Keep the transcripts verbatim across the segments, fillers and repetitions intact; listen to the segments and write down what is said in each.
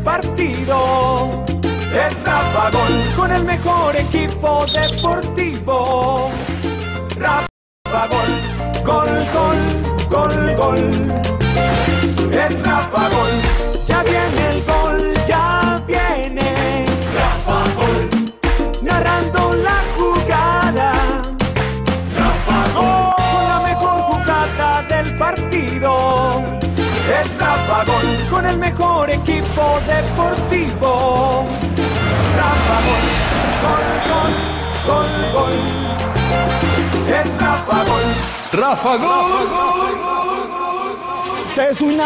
partido. Es Rafa Gol, con el mejor equipo deportivo. Rafa Gol, gol, gol, gol, gol. Es Rafa Gol, ya viene el gol, ya viene. Rafa Gol, narrando la jugada. Rafa Gol, con la mejor jugada del partido. Es Rafa Gol, con el mejor equipo deportivo. Rafa Gol, gol, gol, gol, gol. Es Rafa Gol. Rafa Gol. Es una...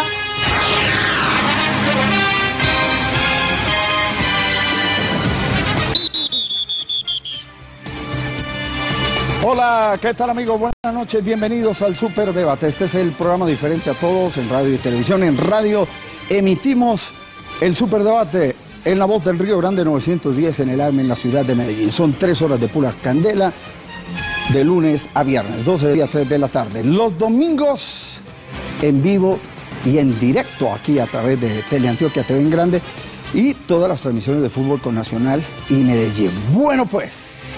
Hola, ¿qué tal amigos? Buenas noches, bienvenidos al Super Debate. Este es el programa diferente a todos en radio y televisión. En radio emitimos el Super Debate en La Voz del Río Grande novecientos diez en el A M en la ciudad de Medellín. Son tres horas de pura candela, de lunes a viernes, doce días, tres de la tarde. Los domingos en vivo y en directo aquí a través de Teleantioquia T V en Grande y todas las transmisiones de fútbol con Nacional y Medellín. Bueno pues,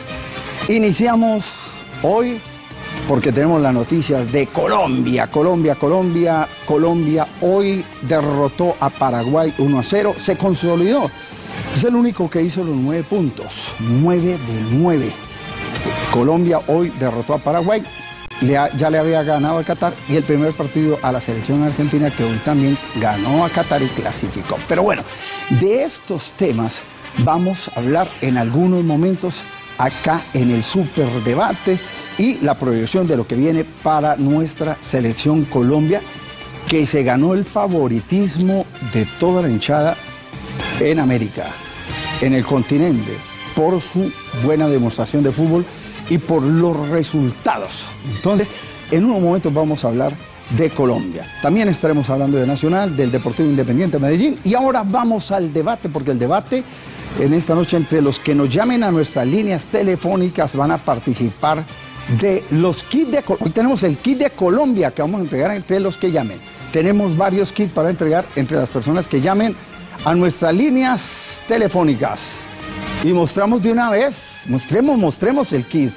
iniciamos hoy porque tenemos las noticias de Colombia, Colombia, Colombia, Colombia hoy derrotó a Paraguay uno a cero, se consolidó, es el único que hizo los nueve puntos, nueve de nueve. Colombia hoy derrotó a Paraguay, le ha, ya le había ganado a Qatar y el primer partido a la selección argentina que hoy también ganó a Qatar y clasificó. Pero bueno, de estos temas vamos a hablar en algunos momentos acá en el Super Debate y la proyección de lo que viene para nuestra selección Colombia, que se ganó el favoritismo de toda la hinchada en América, en el continente, por su buena demostración de fútbol y por los resultados. Entonces, en unos momentos vamos a hablar de Colombia. También estaremos hablando de Nacional, del Deportivo Independiente Medellín. Y ahora vamos al debate, porque el debate en esta noche, entre los que nos llamen a nuestras líneas telefónicas, van a participar de los kits de Colombia. Hoy tenemos el kit de Colombia que vamos a entregar entre los que llamen. Tenemos varios kits para entregar entre las personas que llamen a nuestras líneas telefónicas. Y mostramos de una vez, mostremos, mostremos el kit.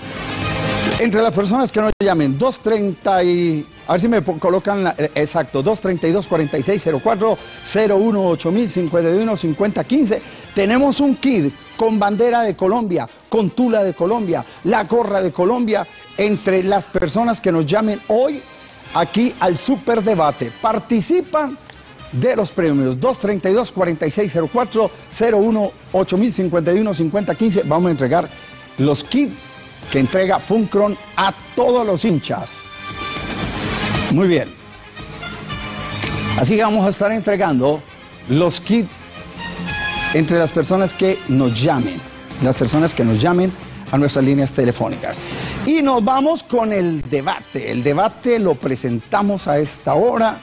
Entre las personas que nos llamen, dos treinta y... A ver si me colocan, la, exacto, dos treinta y dos, cuarenta y seis cero cuatro, cero uno, ocho mil, cincuenta y uno, cincuenta, quince. Tenemos un kit con bandera de Colombia, con tula de Colombia, la gorra de Colombia, entre las personas que nos llamen hoy aquí al Super Debate. Participan de los premios dos treinta y dos, cuarenta y seis cero cuatro, cero uno, ocho mil, cincuenta y uno, cincuenta, quince. Vamos a entregar los kits que entrega Funcron a todos los hinchas. Muy bien. Así que vamos a estar entregando los kits entre las personas que nos llamen, las personas que nos llamen a nuestras líneas telefónicas. Y nos vamos con el debate. El debate lo presentamos a esta hora.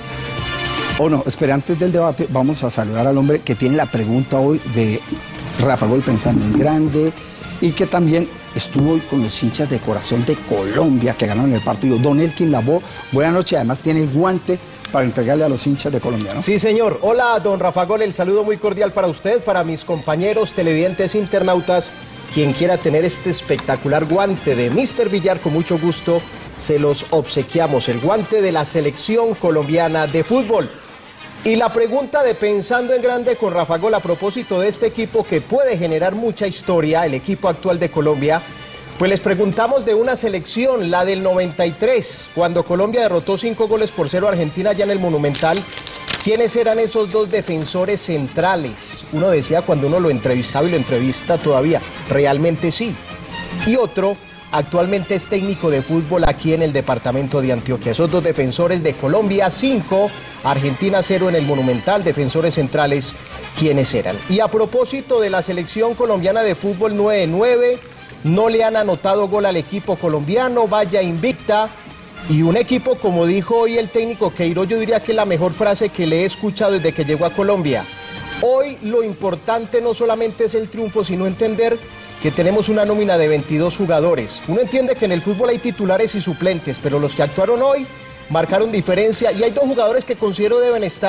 O oh, no, espera, antes del debate vamos a saludar al hombre que tiene la pregunta hoy de Rafa Gol Pensando en Grande y que también estuvo hoy con los hinchas de corazón de Colombia que ganaron el partido. Don Elkin Lavoe, buenas noches, además tiene el guante para entregarle a los hinchas de Colombia, ¿no? Sí, señor. Hola, don Rafa Gol, el saludo muy cordial para usted, para mis compañeros televidentes, internautas. Quien quiera tener este espectacular guante de míster Villar, con mucho gusto se los obsequiamos, el guante de la selección colombiana de fútbol. Y la pregunta de Pensando en Grande con Rafa Gol a propósito de este equipo que puede generar mucha historia, el equipo actual de Colombia, pues les preguntamos de una selección, la del noventa y tres, cuando Colombia derrotó cinco goles por cero a Argentina allá en el Monumental. ¿Quiénes eran esos dos defensores centrales? Uno decía cuando uno lo entrevistaba y lo entrevista todavía, realmente sí. Y otro, actualmente es técnico de fútbol aquí en el departamento de Antioquia. Esos dos defensores de Colombia, cinco, Argentina cero en el Monumental, defensores centrales, ¿quiénes eran? Y a propósito de la selección colombiana de fútbol, nueve nueve, no le han anotado gol al equipo colombiano, vaya invicta. Y un equipo, como dijo hoy el técnico Queiroz, yo diría que es la mejor frase que le he escuchado desde que llegó a Colombia. Hoy lo importante no solamente es el triunfo, sino entender que tenemos una nómina de veintidós jugadores. Uno entiende que en el fútbol hay titulares y suplentes, pero los que actuaron hoy marcaron diferencia y hay dos jugadores que considero deben estar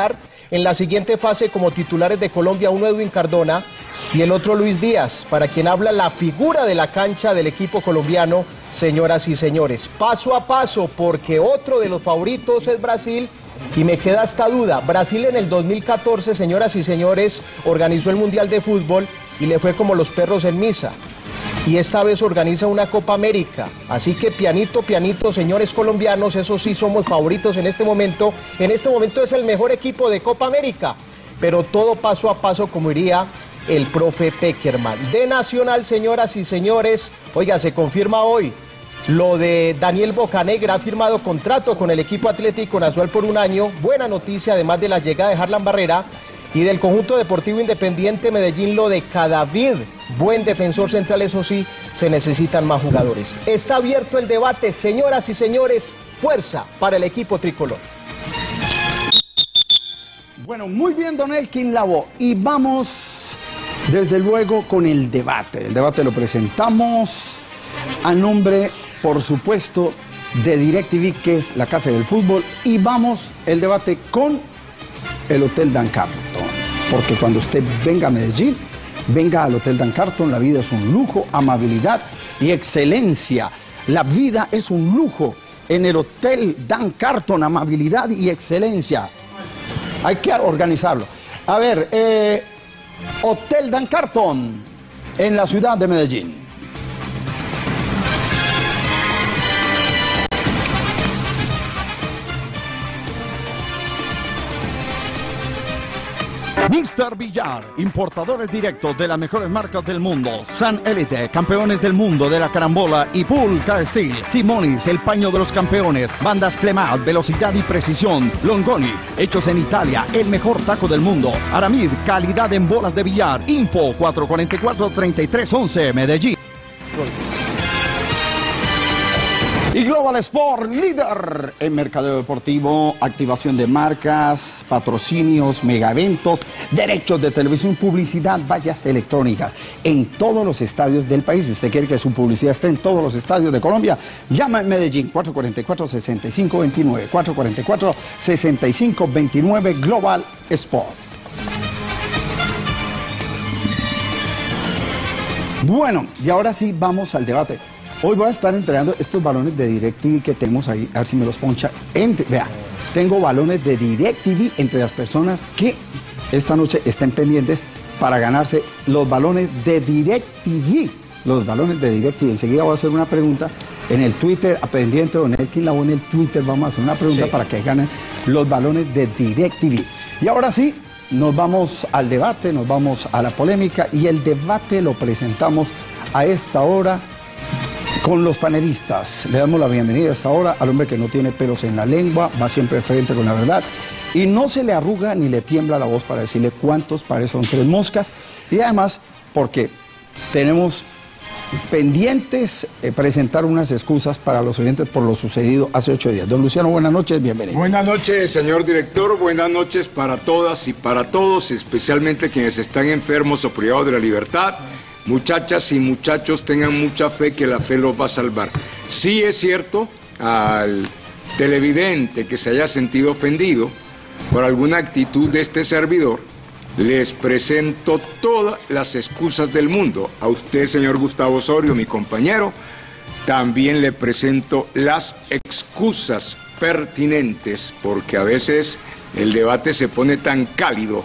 en la siguiente fase como titulares de Colombia, uno Edwin Cardona y el otro Luis Díaz, para quien habla la figura de la cancha del equipo colombiano, señoras y señores. Paso a paso, porque otro de los favoritos es Brasil. Y me queda esta duda, Brasil en el dos mil catorce, señoras y señores, organizó el Mundial de Fútbol y le fue como los perros en misa. Y esta vez organiza una Copa América, así que pianito, pianito, señores colombianos, eso sí somos favoritos en este momento. En este momento es el mejor equipo de Copa América, pero todo paso a paso, como diría el profe Peckerman. De Nacional, señoras y señores, oiga, se confirma hoy lo de Daniel Bocanegra, ha firmado contrato con el equipo Atlético Nacional por un año. Buena noticia, además de la llegada de Harlan Barrera. Y del conjunto deportivo Independiente Medellín, lo de Cadavid, buen defensor central, eso sí, se necesitan más jugadores. Está abierto el debate, señoras y señores, fuerza para el equipo tricolor. Bueno, muy bien, don Elkin Lavoe, y vamos desde luego con el debate. El debate lo presentamos a nombre, por supuesto, de DirecTV, que es la casa del fútbol, y vamos el debate con el Hotel Dan Carton, porque cuando usted venga a Medellín, venga al Hotel Dan Carton. La vida es un lujo, amabilidad y excelencia. La vida es un lujo en el Hotel Dan Carton, amabilidad y excelencia. Hay que organizarlo. A ver, eh, Hotel Dan Carton en la ciudad de Medellín. Mister Villar, importadores directos de las mejores marcas del mundo. San Elite, campeones del mundo de la carambola y Pool Car Steel. Simonis, el paño de los campeones. Bandas Clemat, velocidad y precisión. Longoni, hechos en Italia, el mejor taco del mundo. Aramid, calidad en bolas de billar. Info cuatro cuatro cuatro, tres tres uno uno, Medellín. Y Global Sport, líder en mercadeo deportivo, activación de marcas, patrocinios, mega eventos, derechos de televisión, publicidad, vallas electrónicas en todos los estadios del país. Si usted quiere que su publicidad esté en todos los estadios de Colombia, llama en Medellín, cuatro cuatro cuatro, seis cinco dos nueve, cuatro cuatro cuatro, seis cinco dos nueve, Global Sport. Bueno, y ahora sí vamos al debate. Hoy voy a estar entregando estos balones de DirecTV que tenemos ahí, a ver si me los poncha. Entre, vea, tengo balones de DirecTV entre las personas que esta noche estén pendientes para ganarse los balones de DirecTV. Los balones de DirecTV. Enseguida voy a hacer una pregunta en el Twitter, a pendiente de don Elkin Lavoe en el Twitter. Vamos a hacer una pregunta sí, para que ganen los balones de DirecTV. Y ahora sí, nos vamos al debate, nos vamos a la polémica, y el debate lo presentamos a esta hora con los panelistas. Le damos la bienvenida a esta hora al hombre que no tiene pelos en la lengua, va siempre frente con la verdad y no se le arruga ni le tiembla la voz para decirle cuántos pares son tres moscas. Y además, porque tenemos pendientes eh, presentar unas excusas para los oyentes por lo sucedido hace ocho días. Don Luciano, buenas noches, bienvenido. Buenas noches, señor director, buenas noches para todas y para todos, especialmente quienes están enfermos o privados de la libertad. Muchachas y muchachos, tengan mucha fe que la fe los va a salvar. Sí es cierto, al televidente que se haya sentido ofendido por alguna actitud de este servidor, les presento todas las excusas del mundo. A usted, señor Gustavo Osorio, mi compañero, también le presento las excusas pertinentes, porque a veces el debate se pone tan cálido.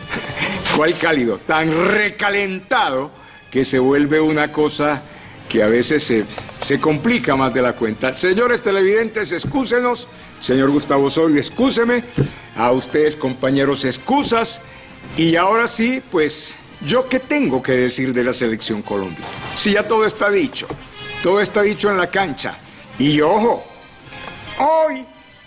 ¿Cuál cálido? Tan recalentado, que se vuelve una cosa que a veces se, se complica más de la cuenta. Señores televidentes, excúsenos. Señor Gustavo Osorio, excúseme. A ustedes, compañeros, excusas. Y ahora sí, pues, ¿yo qué tengo que decir de la Selección Colombia? Si ya todo está dicho. Todo está dicho en la cancha. Y ojo, hoy,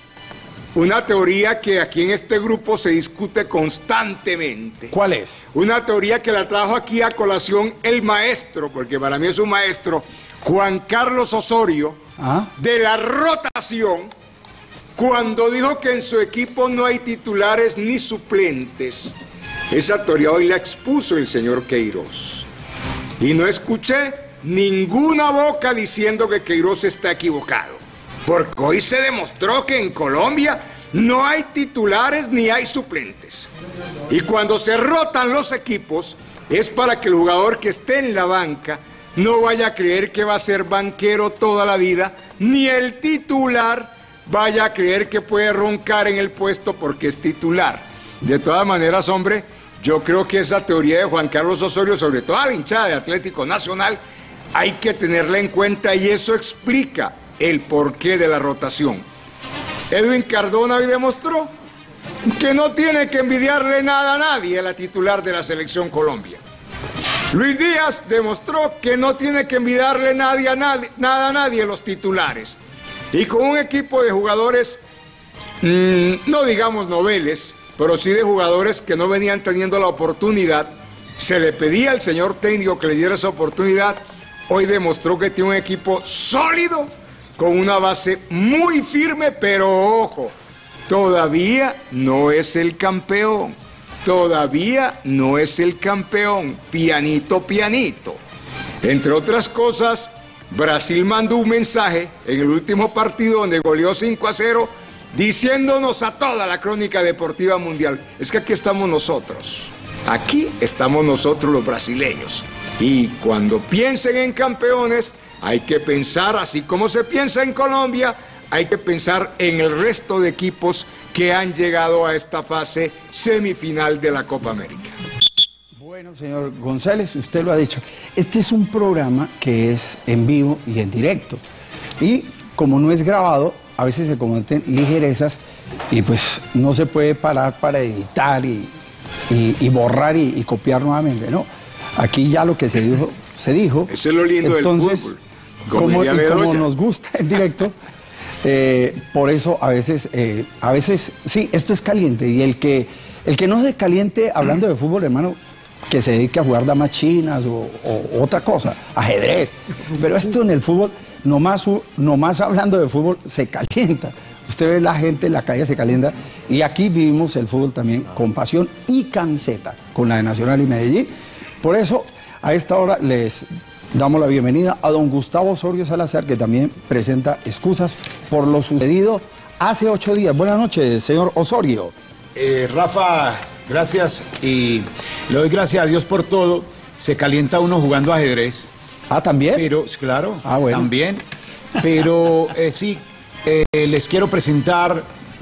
una teoría que aquí en este grupo se discute constantemente. ¿Cuál es? Una teoría que la trajo aquí a colación el maestro, porque para mí es un maestro, Juan Carlos Osorio, ¿ah? de la rotación, cuando dijo que en su equipo no hay titulares ni suplentes. Esa teoría hoy la expuso el señor Queiroz. Y no escuché ninguna boca diciendo que Queiroz está equivocado. Porque hoy se demostró que en Colombia no hay titulares ni hay suplentes. Y cuando se rotan los equipos, es para que el jugador que esté en la banca no vaya a creer que va a ser banquero toda la vida, ni el titular vaya a creer que puede roncar en el puesto porque es titular. De todas maneras, hombre, yo creo que esa teoría de Juan Carlos Osorio, sobre todo a la hinchada de Atlético Nacional, hay que tenerla en cuenta y eso explica el porqué de la rotación. Edwin Cardona hoy demostró que no tiene que envidiarle nada a nadie a la titular de la Selección Colombia. Luis Díaz demostró que no tiene que envidiarle nadie a nadie, nada a nadie a los titulares. Y con un equipo de jugadores, mmm, no digamos noveles, pero sí de jugadores que no venían teniendo la oportunidad, se le pedía al señor técnico que le diera esa oportunidad. Hoy demostró que tiene un equipo sólido, con una base muy firme, pero ojo, todavía no es el campeón. Todavía no es el campeón. Pianito, pianito. Entre otras cosas, Brasil mandó un mensaje en el último partido donde goleó cinco a cero, diciéndonos a toda la crónica deportiva mundial, es que aquí estamos nosotros. Aquí estamos nosotros los brasileños. Y cuando piensen en campeones, hay que pensar, así como se piensa en Colombia, hay que pensar en el resto de equipos que han llegado a esta fase semifinal de la Copa América. Bueno, señor González, usted lo ha dicho. Este es un programa que es en vivo y en directo. Y como no es grabado, a veces se cometen ligerezas y pues no se puede parar para editar y, y, y borrar y, y copiar nuevamente, ¿no? Aquí ya lo que se dijo, se dijo. Eso es lo lindo entonces, del fútbol. Como, y como nos gusta en directo, eh, por eso a veces, eh, a veces, sí, esto es caliente. Y el que, el que no se caliente hablando de fútbol, hermano, que se dedique a jugar damas chinas o, o otra cosa, ajedrez. Pero esto en el fútbol, nomás, nomás hablando de fútbol, se calienta. Usted ve la gente en la calle, se calienta. Y aquí vivimos el fútbol también con pasión y camiseta, con la de Nacional y Medellín. Por eso, a esta hora les damos la bienvenida a don Gustavo Osorio Salazar, que también presenta excusas por lo sucedido hace ocho días. Buenas noches, señor Osorio. Eh, Rafa, gracias y le doy gracias a Dios por todo. Se calienta uno jugando ajedrez. Ah, ¿también? Pero, claro, ah, bueno. también. Pero eh, sí, eh, les quiero presentar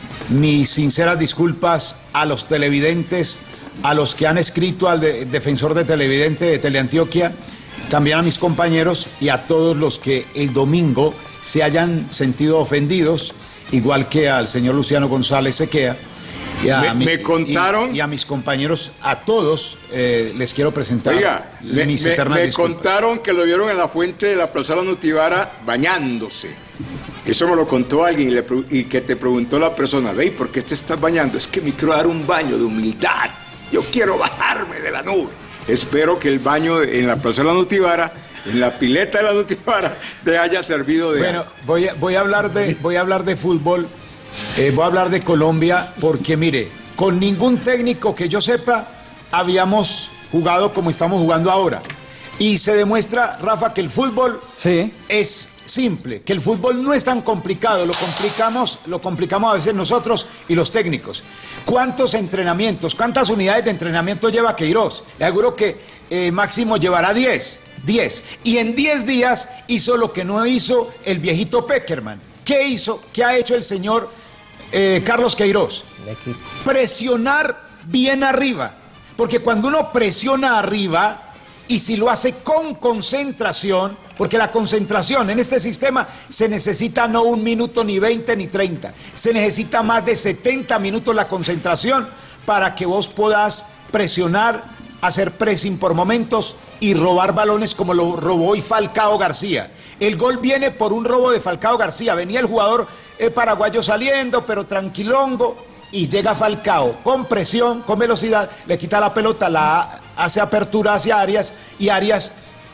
mis sinceras disculpas a los televidentes, a los que han escrito al de, defensor de televidente de Teleantioquia, también a mis compañeros y a todos los que el domingo se hayan sentido ofendidos, igual que al señor Luciano González Sequea. Y a me, mi, me contaron... Y, y a mis compañeros, a todos, eh, les quiero presentar Oiga, mis me, eternas me, me disculpas. contaron que lo vieron en la fuente de la Plaza Nutibara bañándose. Eso me lo contó alguien y, le, y que te preguntó la persona, ve, ¿por qué te estás bañando? Es que me quiero dar un baño de humildad. Yo quiero bajarme de la nube. Espero que el baño en la Plaza de la Nutibara, en la pileta de la Nutibara, te haya servido de... Bueno, voy a, voy a, hablar, de, voy a hablar de fútbol, eh, voy a hablar de Colombia, porque mire, con ningún técnico que yo sepa habíamos jugado como estamos jugando ahora. Y se demuestra, Rafa, que el fútbol sí. es simple, que el fútbol no es tan complicado, lo complicamos, lo complicamos a veces nosotros y los técnicos. ¿Cuántos entrenamientos, cuántas unidades de entrenamiento lleva Queiroz? Le aseguro que eh, máximo llevará diez, diez. Y en diez días hizo lo que no hizo el viejito Peckerman. ¿Qué hizo? ¿Qué ha hecho el señor eh, Carlos Queiroz? Presionar bien arriba. Porque cuando uno presiona arriba, y si lo hace con concentración, porque la concentración en este sistema se necesita no un minuto, ni veinte, ni treinta. Se necesita más de setenta minutos la concentración para que vos puedas presionar, hacer pressing por momentos y robar balones como lo robó hoy Falcao García. El gol viene por un robo de Falcao García. Venía el jugador eh, paraguayo saliendo, pero tranquilongo, y llega Falcao con presión, con velocidad, le quita la pelota, la hace apertura hacia Arias, y Arias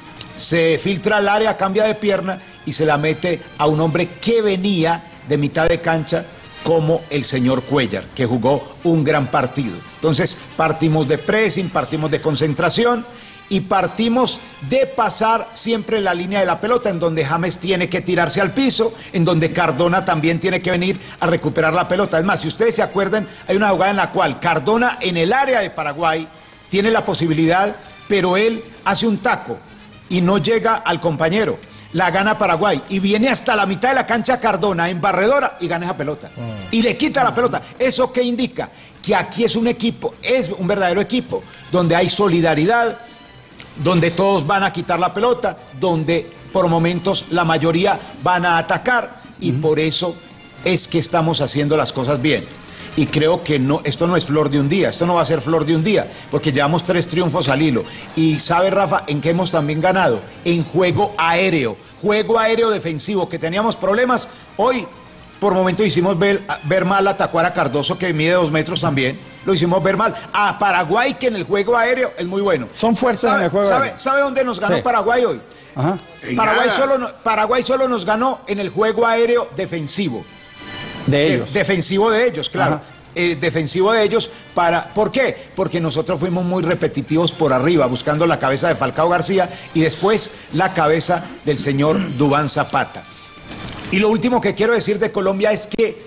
se filtra al área, cambia de pierna y se la mete a un hombre que venía de mitad de cancha, como el señor Cuellar, que jugó un gran partido. Entonces partimos de pressing, partimos de concentración, y partimos de pasar siempre la línea de la pelota, en donde James tiene que tirarse al piso, en donde Cardona también tiene que venir a recuperar la pelota. Es más, si ustedes se acuerdan, hay una jugada en la cual Cardona en el área de Paraguay tiene la posibilidad, pero él hace un taco y no llega al compañero. La gana Paraguay y viene hasta la mitad de la cancha Cardona en barredora y gana esa pelota. Oh. Y le quita la pelota. ¿Eso qué indica? Que aquí es un equipo, es un verdadero equipo, donde hay solidaridad, donde todos van a quitar la pelota, donde por momentos la mayoría van a atacar y uh-huh. por eso es que estamos haciendo las cosas bien. Y creo que no, esto no es flor de un día, esto no va a ser flor de un día, porque llevamos tres triunfos al hilo. Y ¿sabe, Rafa, en qué hemos también ganado? En juego aéreo, juego aéreo defensivo, que teníamos problemas. Hoy, por momento, hicimos ver, ver mal a Tacuara Cardoso, que mide dos metros también. Lo hicimos ver mal. A Paraguay, que en el juego aéreo es muy bueno. Son fuertes en el juego ¿sabe, aéreo. ¿Sabe dónde nos ganó sí. Paraguay hoy? Ajá. Paraguay solo, Paraguay solo nos ganó en el juego aéreo defensivo. De ellos. De, defensivo de ellos, claro. Eh, defensivo de ellos. Para, ¿Por qué? Porque nosotros fuimos muy repetitivos por arriba, buscando la cabeza de Falcao García y después la cabeza del señor Duván Zapata. Y lo último que quiero decir de Colombia es que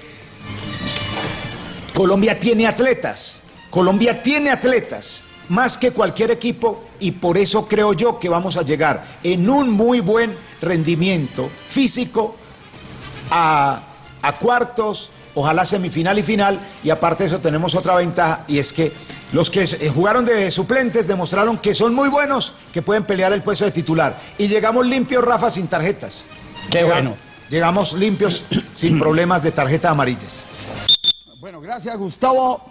Colombia tiene atletas. Colombia tiene atletas, más que cualquier equipo, y por eso creo yo que vamos a llegar en un muy buen rendimiento físico a... a cuartos, ojalá semifinal y final, y aparte de eso tenemos otra ventaja, y es que los que jugaron de suplentes demostraron que son muy buenos, que pueden pelear el puesto de titular, y llegamos limpios, Rafa, sin tarjetas. Qué llegamos, bueno. Llegamos limpios, sin problemas de tarjetas amarillas. Bueno, gracias, Gustavo.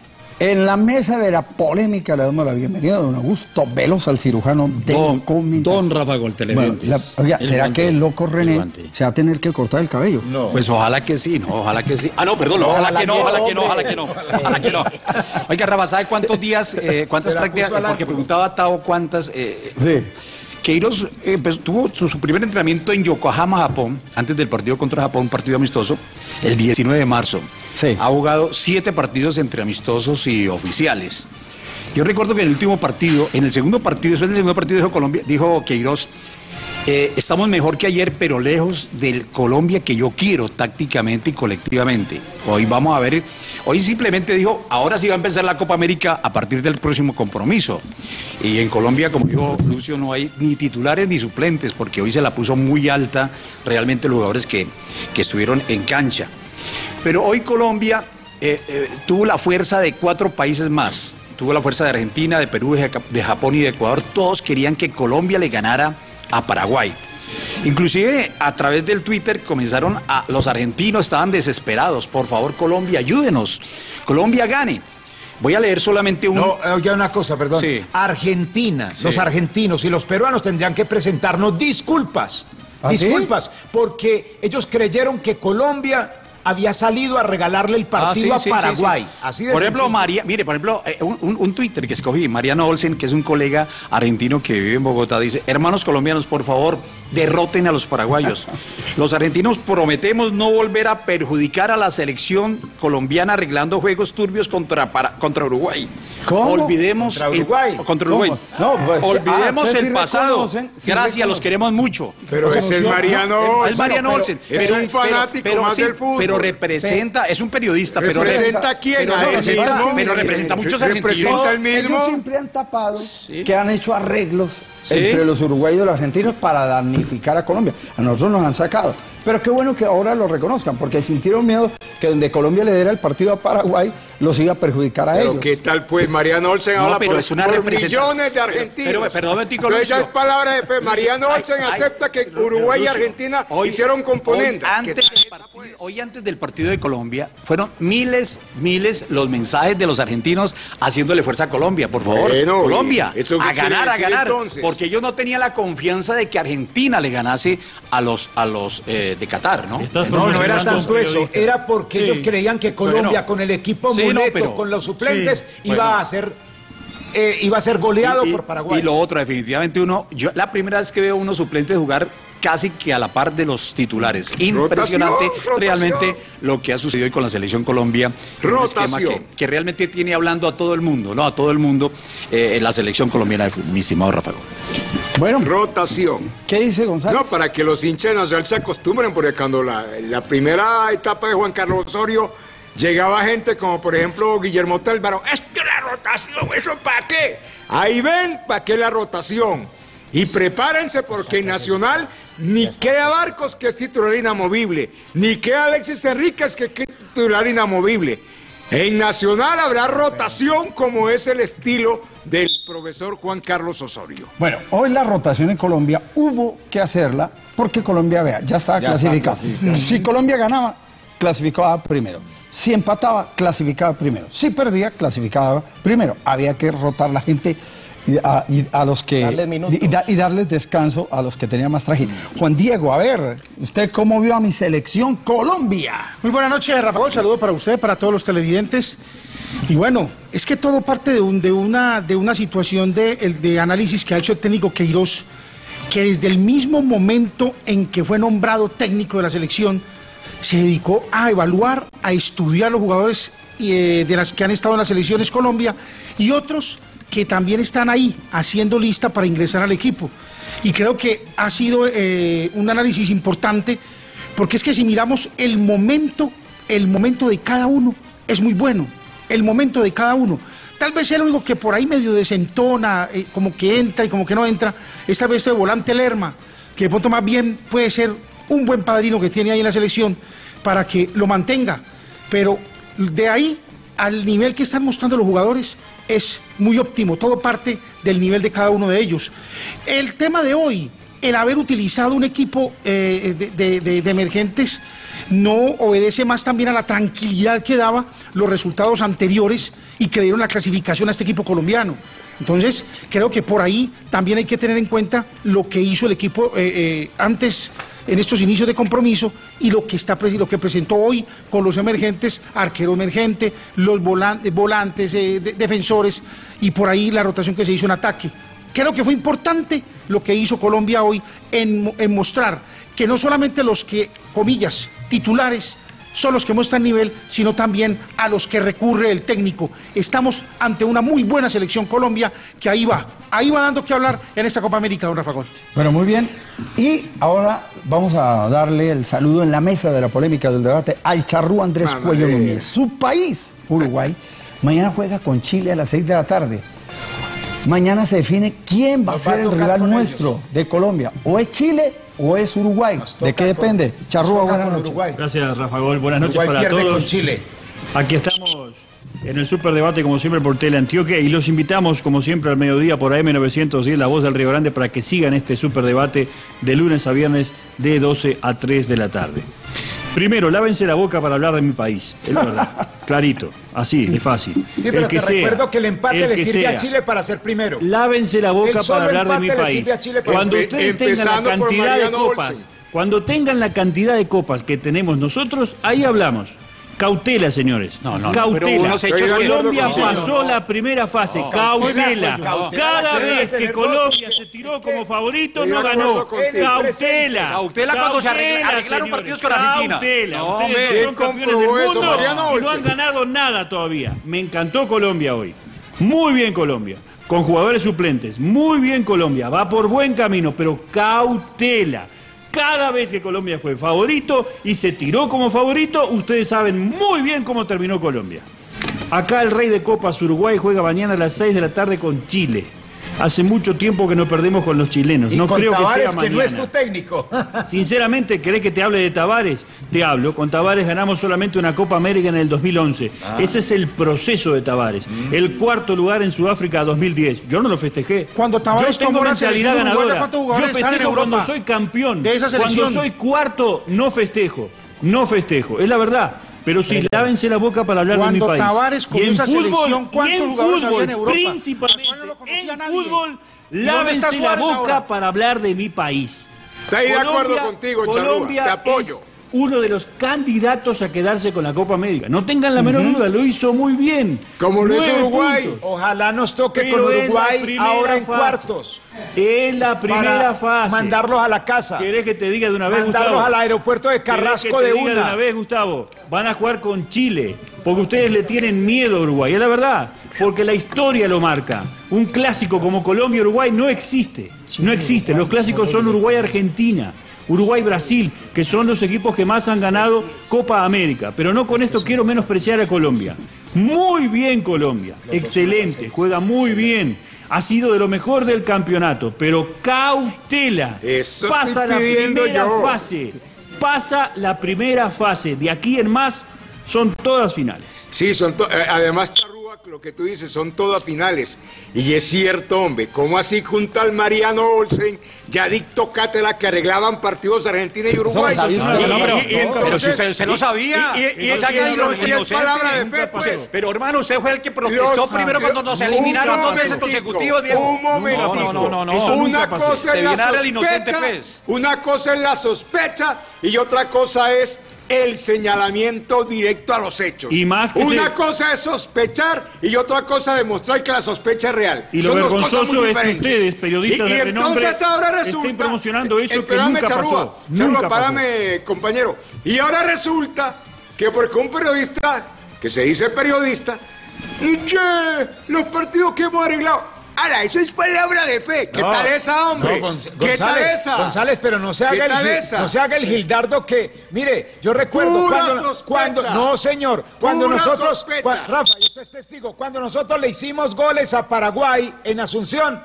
En la mesa de la polémica le damos la bienvenida a don Augusto Veloz, al cirujano de Don, don Rafa Gol, televidentes. Bueno, la, oiga, ¿será que el loco René Levante. se va a tener que cortar el cabello? No. Pues ojalá que sí, no, ojalá que sí. Ah, no, perdón, no, ojalá, ojalá que no, ojalá que no, ojalá que no, ojalá que no. Oiga, Rafa, ¿sabe cuántos días, eh, cuántas prácticas? Porque preguntaba Tao cuántas... Eh, sí. Queiroz eh, pues, tuvo su, su primer entrenamiento en Yokohama, Japón, antes del partido contra Japón, un partido amistoso, el diecinueve de marzo. Sí. Ha jugado siete partidos entre amistosos y oficiales. Yo recuerdo que en el último partido, en el segundo partido, después del segundo partido dijo, Colombia, dijo Queiroz, eh, estamos mejor que ayer, pero lejos del Colombia que yo quiero tácticamente y colectivamente. Hoy vamos a ver, hoy simplemente dijo, ahora sí va a empezar la Copa América a partir del próximo compromiso. Y en Colombia, como dijo Lucio, no hay ni titulares ni suplentes, porque hoy se la puso muy alta realmente los jugadores que, que estuvieron en cancha. Pero hoy Colombia eh, eh, tuvo la fuerza de cuatro países más. Tuvo la fuerza de Argentina, de Perú, de Japón y de Ecuador. Todos querían que Colombia le ganara a Paraguay. Inclusive a través del Twitter comenzaron a... Los argentinos estaban desesperados. Por favor, Colombia, ayúdenos. Colombia gane. Voy a leer solamente un... No, oye, una cosa, perdón. Sí. Argentina, Sí. los argentinos y los peruanos tendrían que presentarnos disculpas. ¿Ah, disculpas, sí? Porque ellos creyeron que Colombia había salido a regalarle el partido Ah, sí, sí, a Paraguay. sí, sí. Así de Por ejemplo, sencillo. María, mire, por ejemplo, eh, un, un, un Twitter que escogí, Mariano Olsen, que es un colega argentino que vive en Bogotá, dice, hermanos colombianos, por favor, derroten a los paraguayos. Los argentinos prometemos no volver a perjudicar a la selección colombiana arreglando juegos turbios contra, para, contra Uruguay. ¿Cómo? Olvidemos ¿Contra Uruguay? El, contra Uruguay. No, pues, Olvidemos ah, ustedes el sí pasado. reconocen, sí Gracias, reconocen. los queremos mucho. Pero ese es Mariano Es Olsen. Mariano Pero Olsen. Es un fanático más sí, del fútbol. Pero representa, es un periodista, pero ¿Representa a quién? pero A no, él representa- mismo. pero representa a muchos ¿Representa argentinos. el mismo? Ellos siempre han tapado que han hecho arreglos Sí. entre los uruguayos y los argentinos para damnificar a Colombia. A nosotros nos han sacado. Pero qué bueno que ahora lo reconozcan, porque sintieron miedo que donde Colombia le diera el partido a Paraguay, los iba a perjudicar a Pero ellos. qué tal pues, Mariano Olsen No, habla pero por, es una por representación. millones de argentinos. Pero, perdón, un momentico, Entonces ya Lucio. es palabra de fe. Mariano Ay, Olsen ay, acepta que Lu- Uruguay y Lucio, Argentina hoy- hicieron componentes. Hoy antes, ¿Qué tal del partido, hoy antes del partido de Colombia, fueron miles, miles los mensajes de los argentinos haciéndole fuerza a Colombia. Por favor, Bueno, Colombia, ¿y eso qué a ganar, quiere a decir ganar. entonces? Porque ellos no tenían la confianza de que Argentina le ganase a los, a los eh, de Qatar, ¿no? Estás No, no era promocionando tanto eso, periodistas. era porque Sí. ellos creían que Colombia Bueno. con el equipo Sí, no, muleto, pero- con los suplentes, sí, iba bueno. a ser eh, iba a ser goleado Y- y- por Paraguay. Y lo otro, definitivamente uno, yo la primera vez que veo unos suplentes jugar casi que a la par de los titulares. Impresionante rotación, realmente rotación. lo que ha sucedido hoy con la Selección Colombia. Un esquema que, que realmente tiene hablando a todo el mundo, ¿no? A todo el mundo, eh, la Selección colombiana de fútbol, mi estimado Rafa Gol. Bueno, Rotación. ¿qué dice González? No, para que los hinchas nacionales se acostumbren, porque cuando la, la primera etapa de Juan Carlos Osorio llegaba gente como, por ejemplo, Guillermo Tálvaro. Es que la rotación, ¿eso para qué? Ahí ven para qué la rotación. Y prepárense porque en Nacional ni queda Barcos, que es titular inamovible, ni queda Alexis Enríquez, que es titular inamovible. En Nacional habrá rotación, como es el estilo del profesor Juan Carlos Osorio. Bueno, hoy la rotación en Colombia hubo que hacerla porque Colombia, vea, ya estaba Ya clasificada. está clasificado. Si Colombia ganaba, clasificaba primero. Si empataba, clasificaba primero. Si perdía, clasificaba primero. Había que rotar la gente y a, y a los que Darles minutos. y, da- y darles descanso a los que tenían más trajín. Juan Diego, a ver, ¿usted cómo vio a mi selección Colombia? Muy buenas noches, Rafael. Saludo para usted, para todos los televidentes. Y bueno, es que todo parte de, un- de una, de una situación de, el- de análisis que ha hecho el técnico Queiroz, que desde el mismo momento en que fue nombrado técnico de la selección, se dedicó a evaluar, a estudiar los jugadores eh, de las que han estado en las selecciones Colombia y otros que también están ahí haciendo lista para ingresar al equipo. Y creo que ha sido eh, un análisis importante, porque es que si miramos el momento, el momento de cada uno es muy bueno, el momento de cada uno. Tal vez el único que por ahí medio desentona, eh, como que entra y como que no entra, es tal vez el volante Lerma, que de pronto más bien puede ser un buen padrino que tiene ahí en la selección para que lo mantenga. Pero de ahí al nivel que están mostrando los jugadores es muy óptimo, todo parte del nivel de cada uno de ellos. El tema de hoy, el haber utilizado un equipo eh, de, de- de- de emergentes, no obedece más también a la tranquilidad que daba los resultados anteriores y que dieron la clasificación a este equipo colombiano. Entonces, creo que por ahí también hay que tener en cuenta lo que hizo el equipo eh, eh, antes, en estos inicios de compromiso, y lo que, está, pres- lo que presentó hoy con los emergentes, arquero emergente, los volantes, volantes eh, de- defensores, y por ahí la rotación que se hizo en ataque. Creo que fue importante lo que hizo Colombia hoy en, mo- en mostrar que no solamente los que, comillas, titulares, son los que muestran nivel, sino también a los que recurre el técnico. Estamos ante una muy buena selección Colombia, que ahí va, ahí va dando que hablar en esta Copa América, don Rafa Gol. Bueno, muy bien. Y ahora vamos a darle el saludo en la mesa de la polémica del debate al charrúa Andrés Mamá Cuello de- Núñez. Su país, Uruguay, mañana juega con Chile a las seis de la tarde. Mañana se define quién va Nos a va ser a el tocar rival con nuestro ellos. de Colombia. O es Chile o es Uruguay. Nos ¿De toca qué con- depende? nos Charrúa, toca buenas con noches. Uruguay. Gracias, Rafa Gol. Buenas noches Uruguay para pierde todos. con Chile. Aquí estamos en el Superdebate, como siempre, por Teleantioquia, y los invitamos, como siempre, al mediodía por A M novecientos diez, La Voz del Río Grande, para que sigan este Superdebate de lunes a viernes de doce a tres de la tarde. Primero, lávense la boca para hablar de mi país, es la verdad. Clarito, así, de fácil. Sí, pero El que te sea, recuerdo que el empate el le que sirve a sea. Chile para ser primero. Lávense la boca El solo para hablar de mi empate le país. sirve a Chile para Cuando ser- ustedes tengan la empezando por cantidad de Mariano copas, Olsen. cuando tengan la cantidad de copas que tenemos nosotros, ahí hablamos. Cautela, señores. No, no, no, Cautela. pero unos hechos Estoy de acuerdo Colombia con usted. pasó la primera fase. Cautela. Cautela, Cada cautela, vez que tener Colombia votos. se tiró Es que como favorito, estoy no de ganó. acuerdo contigo. Cautela. Cautela cuando se arregla- Cautela, arreglaron señores. partidos con Argentina. Cautela. No, Ustedes hombre. no ¿Quién son campeones del comprobó eso, mundo Mariano y no Olsen? han ganado nada todavía. Me encantó Colombia hoy. Muy bien Colombia. Con jugadores suplentes. Muy bien Colombia. Va por buen camino, pero cautela. Cada vez que Colombia fue favorito y se tiró como favorito, ustedes saben muy bien cómo terminó Colombia. Acá el rey de copas Uruguay juega mañana a las seis de la tarde con Chile. Hace mucho tiempo que no perdemos con los chilenos. Y No con creo que Tavares, sea que no es tu mañana. técnico. Sinceramente, ¿querés que te hable de Tavares? Te hablo. Con Tavares ganamos solamente una Copa América en el dos mil once. Ah. Ese es el proceso de Tavares. Mm. El cuarto lugar en Sudáfrica dos mil diez. Yo no lo festejé. Cuando Tavares Yo tengo tomó la mentalidad selección uruguaya, ganadora. ¿cuántos Yo jugadores están en festejo cuando Europa soy campeón. de esa selección? Cuando soy cuarto, no festejo. No festejo. Es la verdad. Pero sí, lávense la boca para hablar de mi Cuando país. Tavares cogió Y en esa fútbol, selección, y ¿cuántos en jugadores había fútbol, en Europa? principalmente, A Suárez no lo conocía en nadie. fútbol, ¿Y dónde está lávense la Suárez boca ahora? para hablar de mi país. Estoy de acuerdo Colombia- contigo, Charrúa, Colombia te apoyo. es uno de los candidatos a quedarse con la Copa América. No tengan la menor uh-huh. duda, lo hizo muy bien. Como lo hizo Uruguay. Puntos. Ojalá nos toque Pero con Uruguay ahora en fase. cuartos. Es la primera Para fase. Mandarlos a la casa. ¿Querés que te diga de una vez, Mandarlos Gustavo? al aeropuerto de Carrasco de de una. una. de una vez, Gustavo. Van a jugar con Chile. Porque ustedes le tienen miedo a Uruguay. Es la verdad. Porque la historia lo marca. Un clásico como Colombia-Uruguay no existe. No existe. Los clásicos son Uruguay-Argentina. Uruguay-Brasil, que son los equipos que más han ganado Copa América. Pero no con esto quiero menospreciar a Colombia. Muy bien Colombia, excelente, juega muy bien. Ha sido de lo mejor del campeonato, pero cautela. Eso pasa la primera yo. fase, pasa la primera fase. De aquí en más son todas finales. Sí, son to eh, además, Charrúa, lo que tú dices, son todas finales. Y es cierto, hombre, ¿cómo así junto al Mariano Olsen, Yadic Tocatela, que arreglaban partidos Argentina y Uruguay? Eso Y- no sabía. y- No, pero- y- y entonces- pero si usted, usted no y- sabía. Y, y, y, Entonces, y- y- no, y es inocente. palabra de fe, Nunca pues. pasó. Pero hermano, usted fue el que protestó Dios, primero cuando nos eliminaron dos veces consecutivos, Diego. Un momentico. No, no, no, no. Eso Una nunca pasó. cosa Se es la viene a dar el inocente, sospecha, pues. una cosa es la sospecha y otra cosa es el señalamiento directo a los hechos. Y más que Una se- cosa es sospechar y otra cosa demostrar que la sospecha es real. Y lo Son dos cosas vergonzoso muy es que diferentes. ustedes, periodistas y, y de renombre, entonces ahora resulta, estén promocionando eso que espérame, nunca Charrúa, pasó. Charrúa, Nunca pasó. párame, compañero. Y ahora resulta que porque un periodista, que se dice periodista, che, los partidos que hemos arreglado. ¡Hala, eso es palabra de fe! ¿Qué No, tal esa, hombre? no, Gonz- ¿Qué tal González, esa? González, pero no se ¿Qué haga el tal Gil- esa? no se haga el Gildardo que, mire, yo recuerdo Pura cuando, sospecha. cuando no señor, cuando Pura nosotros, sospecha. cua- Rafa, y usted es testigo, cuando nosotros le hicimos goles a Paraguay en Asunción,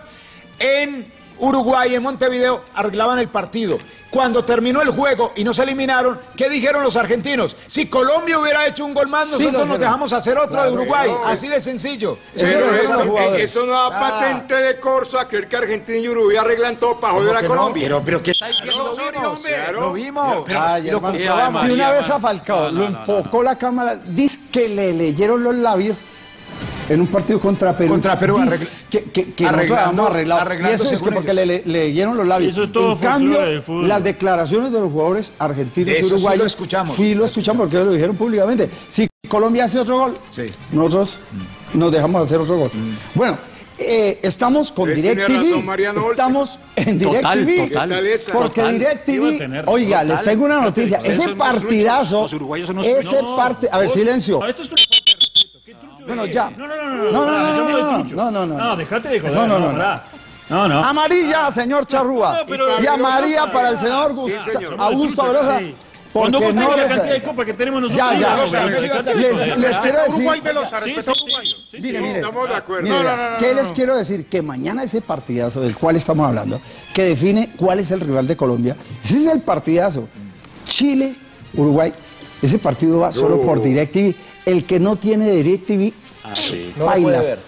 en Uruguay, en Montevideo, arreglaban el partido. Cuando terminó el juego y nos eliminaron, ¿qué dijeron los argentinos? Si Colombia hubiera hecho un gol más, Sí, nosotros lo nos dijeron. dejamos hacer otro Claro, de Uruguay. no, Así de sencillo. Eso Pero lo dijeron eso, los jugadores. eso no da Ah. patente de corso a creer que Argentina y Uruguay arreglan todo para joder a que no? Colombia. Pero, pero ¿qué está diciendo? Lo vimos, Claro. lo Lo vimos. Ay, y lo hermano, comprobamos. si una María, vez a mano. Falcao No, lo no, no, enfocó la cámara, dice que le leyeron los labios en un partido contra Perú. Contra Perú, Dice arregla- que, que, que nosotros arreglando- habíamos arreglado. arreglando Y eso es que según porque ellos. le, le leyeron los labios. Eso es todo en cambio, folclore del fútbol. las declaraciones de los jugadores argentinos Eso y sí uruguayos. lo escuchamos. Sí, lo escuchamos porque lo dijeron públicamente. Si Colombia hace otro gol, Sí. nosotros nos dejamos hacer otro gol. Bueno, eh, estamos con Pues tiene razón, DirecTV. Mariano Olsen. Estamos en Total, DirecTV. total. ¿Qué tal esa? Porque Total. Iba a DirecTV, tener- oiga, total. les tengo una noticia. Ustedes Ese son unos partidazo, truchos. Los uruguayos son unos ese truchos. parte, a ver, silencio. No, esto es una falta de respeto. ¿Qué trucho Bueno, es? ya. No, no, no, no. No, no, no, dejamos no, de no, trucho. no, no, no. No, dejate de joder. No, no, no, no. pará. No, no. Amarilla, señor Charrúa. No, pero- y amarilla para el señor Gus- Sí, señor. Augusto Velosa. Sí. Cuando Porque vos no tenés la les- cantidad de copas que tenemos nosotros. Ya, sí, ya. no, Les- pero dejate de les, joder, les ¿verdad? quiero decir. Uruguay Velosa, Sí, respeta a sí, Uruguay. sí, sí, Mire, sí. mire. Estamos de acuerdo. Mire, No, vea, no, no, ¿qué les quiero decir? Que mañana ese partidazo del cual estamos hablando, que define cuál es el rival de Colombia, ese es el partidazo. Chile, Uruguay, ese partido va solo por DirecTV. El que no tiene DirecTV, No lo puede bailas. ver.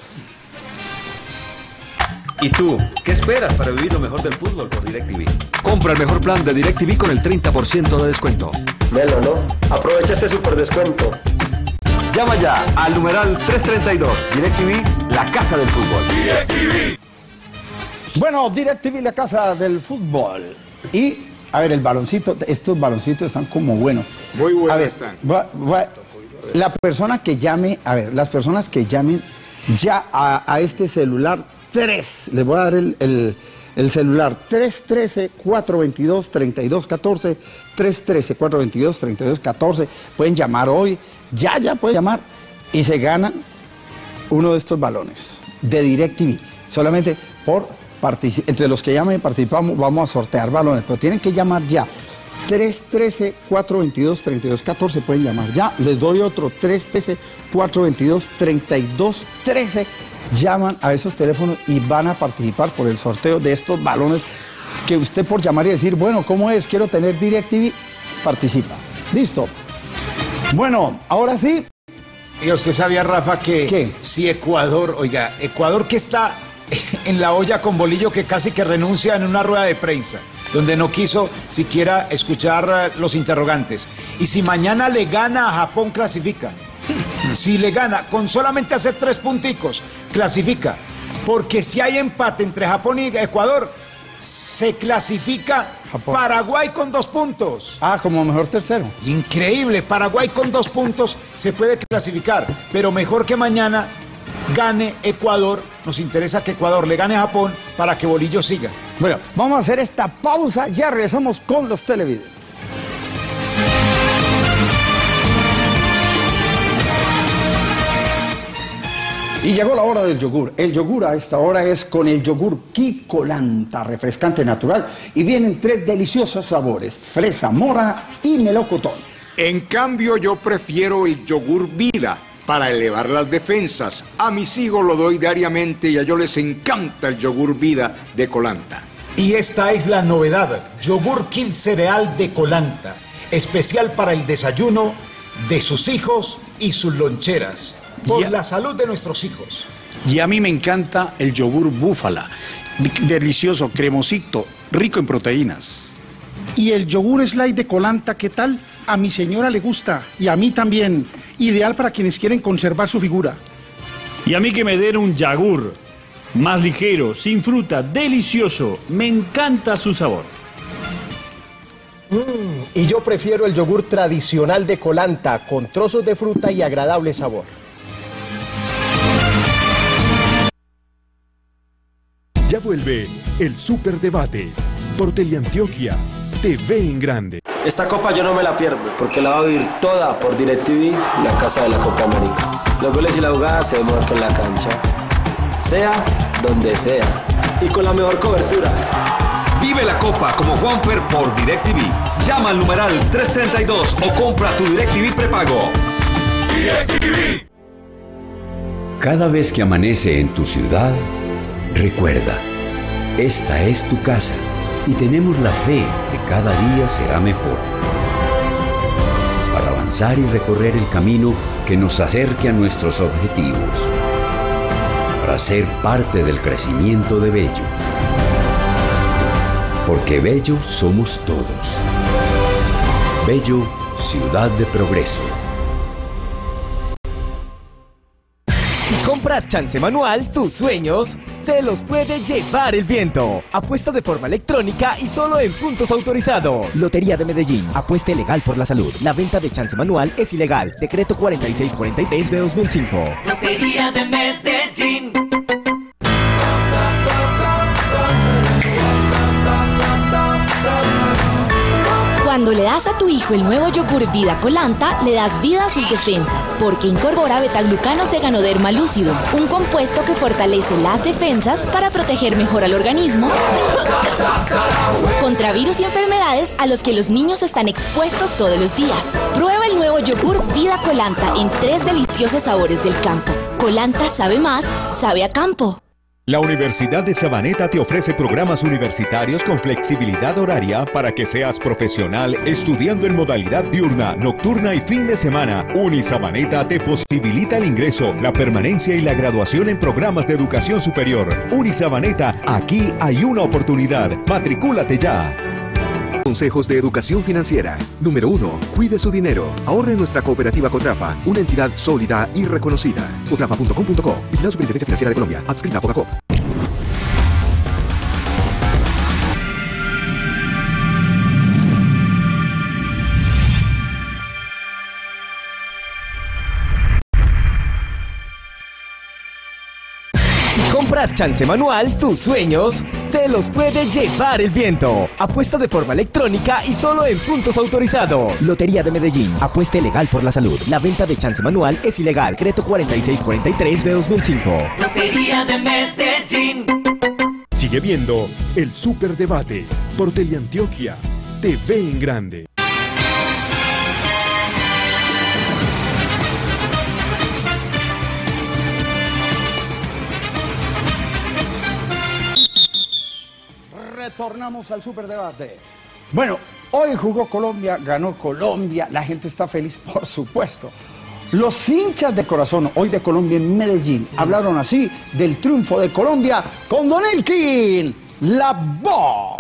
¿Y tú? ¿Qué esperas para vivir lo mejor del fútbol por DirecTV? Compra el mejor plan de DirecTV con el treinta por ciento de descuento. Melo, ¿no? Aprovecha este super descuento. Llama ya al numeral trescientos treinta y dos. DirecTV, la casa del fútbol. Bueno, DirecTV, la casa del fútbol. Y, a ver, el baloncito, estos baloncitos están como buenos. Muy buenos A ver, están. va- va- la persona que llame, a ver, las personas que llamen ya a, a este celular tres, les voy a dar el, el- el celular tres uno tres, cuatro dos dos, tres dos uno cuatro, tres uno tres, cuatro dos dos, tres dos uno cuatro, pueden llamar hoy, ya, ya pueden llamar y se ganan uno de estos balones de DirecTV, solamente por partici- entre los que llamen y participamos vamos a sortear balones, pero tienen que llamar ya. tres uno tres, cuatro dos dos, tres dos uno cuatro, pueden llamar ya. Les doy otro, tres uno tres, cuatro dos dos, tres dos uno tres. Llaman a esos teléfonos y van a participar por el sorteo de estos balones que usted por llamar y decir, bueno, ¿cómo es? Quiero tener DirecTV, participa. Listo. Bueno, ahora sí. ¿Y usted sabía, Rafa, que ¿Qué? si Ecuador, oiga, Ecuador que está en la olla con bolillo que casi que renuncia en una rueda de prensa, donde no quiso siquiera escuchar eh, los interrogantes. Y si mañana le gana a Japón, clasifica. Si le gana, con solamente hacer tres punticos, clasifica. Porque si hay empate entre Japón y Ecuador, se clasifica Japón. Paraguay con dos puntos. Ah, como mejor tercero. Increíble, Paraguay con dos puntos se puede clasificar, pero mejor que mañana gane Ecuador. Nos interesa que Ecuador le gane a Japón para que Bolillo siga. Bueno, vamos a hacer esta pausa, ya regresamos con los televidentes. Y llegó la hora del yogur. El yogur a esta hora es con el yogur Kikolanta, refrescante natural, y vienen tres deliciosos sabores: fresa, mora y melocotón. En cambio, yo prefiero el yogur Vida para elevar las defensas. A mis hijos lo doy diariamente y a ellos les encanta el yogur Vida de Colanta. Y esta es la novedad, yogur Kid Cereal de Colanta, especial para el desayuno de sus hijos y sus loncheras, por Ya. la salud de nuestros hijos. Y a mí me encanta el yogur búfala, delicioso, cremosito, rico en proteínas. Y el yogur Slide de Colanta, ¿qué tal? A mi señora le gusta y a mí también. Ideal para quienes quieren conservar su figura. Y a mí que me den un yogur más ligero, sin fruta, delicioso. Me encanta su sabor. Mm, y yo prefiero el yogur tradicional de Colanta, con trozos de fruta y agradable sabor. Ya vuelve el Superdebate por Teleantioquia, T V en grande. Esta copa yo no me la pierdo, porque la va a vivir toda por DirecTV, la casa de la Copa América. Los goles y la jugada se ven mejor que en la cancha, sea donde sea, y con la mejor cobertura. Vive la Copa como Juanfer por DirecTV. Llama al numeral trescientos treinta y dos o compra tu DirecTV prepago. DirecTV. Cada vez que amanece en tu ciudad, recuerda, esta es tu casa y tenemos la fe que cada día será mejor. Para avanzar y recorrer el camino que nos acerque a nuestros objetivos. Para ser parte del crecimiento de Bello. Porque Bello somos todos. Bello, ciudad de progreso. Si compras chance manual, tus sueños se los puede llevar el viento. Apuesta de forma electrónica y solo en puntos autorizados. Lotería de Medellín. Apuesta legal por la salud. La venta de chance manual es ilegal. Decreto cuarenta y seis cuarenta y tres de dos mil cinco. Lotería de Medellín. Cuando le das a tu hijo el nuevo yogur Vida Colanta, le das vida a sus defensas, porque incorpora betaglucanos de Ganoderma Lucidum, un compuesto que fortalece las defensas para proteger mejor al organismo contra virus y enfermedades a los que los niños están expuestos todos los días. Prueba el nuevo yogur Vida Colanta en tres deliciosos sabores del campo. Colanta sabe más, sabe a campo. La Universidad de Sabaneta te ofrece programas universitarios con flexibilidad horaria para que seas profesional estudiando en modalidad diurna, nocturna y fin de semana. Unisabaneta te posibilita el ingreso, la permanencia y la graduación en programas de educación superior. Unisabaneta, aquí hay una oportunidad. Matricúlate ya. Consejos de educación financiera. Número uno. Cuide su dinero. Ahorre en nuestra cooperativa Cotrafa, una entidad sólida y reconocida. cotrafa punto com punto co. Vigilado Superintendencia Financiera de Colombia. Adscrita a Focacop. Compras chance manual, tus sueños se los puede llevar el viento. Apuesta de forma electrónica y solo en puntos autorizados. Lotería de Medellín. Apuesta legal por la salud. La venta de chance manual es ilegal. Decreto cuarenta y seis cuarenta y tres de dos mil cinco. Lotería de Medellín. Sigue viendo el Superdebate por Teleantioquia, T V en grande. Retornamos al Superdebate. Bueno, hoy jugó Colombia, ganó Colombia, la gente está feliz, por supuesto. Los hinchas de corazón hoy de Colombia en Medellín hablaron así del triunfo de Colombia con Don Elkin, la voz.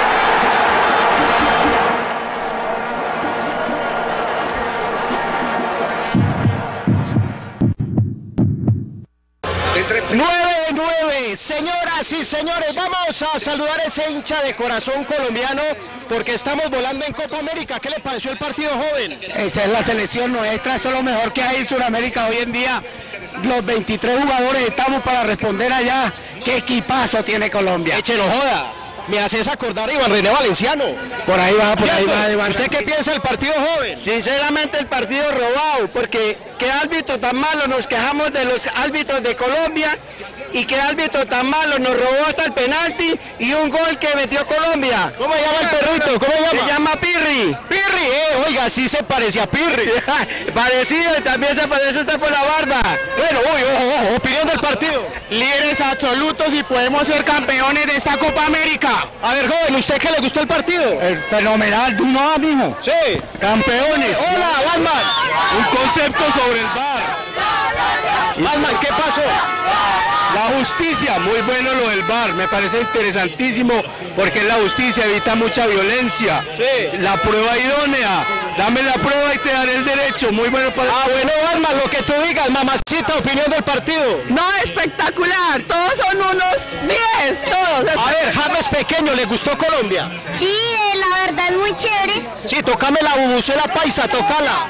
nueve nueve Vale, señoras y señores, vamos a saludar a ese hincha de corazón colombiano porque estamos volando en Copa América. ¿Qué le pareció el partido, joven? Esa es la selección nuestra, eso es lo mejor que hay en Sudamérica hoy en día. Los veintitrés jugadores estamos para responder allá. ¿Qué equipazo tiene Colombia? Échelo, joda. Me haces acordar a Iván René Valenciano. Por ahí va, por ahí va, Iván. ¿Usted qué piensa del partido, joven? Sinceramente el partido robado, porque qué árbitro tan malo, nos quejamos de los árbitros de Colombia y qué árbitro tan malo, nos robó hasta el penalti y un gol que metió Colombia. ¿Cómo se llama el perrito? ¿Cómo se llama? Se llama Pirri. Pirri, eh, oiga, sí se parecía a Pirri. Parecido, y también se parece usted por la barba. Bueno, uy, ojo, ojo, opinión del partido. Líderes absolutos y podemos ser campeones de esta Copa América. A ver, joven, ¿usted qué le gustó el partido? El fenomenal, ¿tú no, mijo? Sí. Campeones. Hola, Batman. Un concepto sobre el V A R. Batman, ¿qué pasó? La justicia, muy bueno lo del V A R, me parece interesantísimo porque es la justicia, evita mucha violencia. Sí. La prueba idónea, dame la prueba y te daré el derecho, muy bueno para... Ah, bueno, Batman, lo que tú digas, mamacita, opinión del partido. No, espectacular, todos son unos diez, todos. A ver, James Pequeño, ¿le gustó Colombia? Sí, eh, la verdad es muy chévere. Sí, tocame la bubucela paisa, tocala.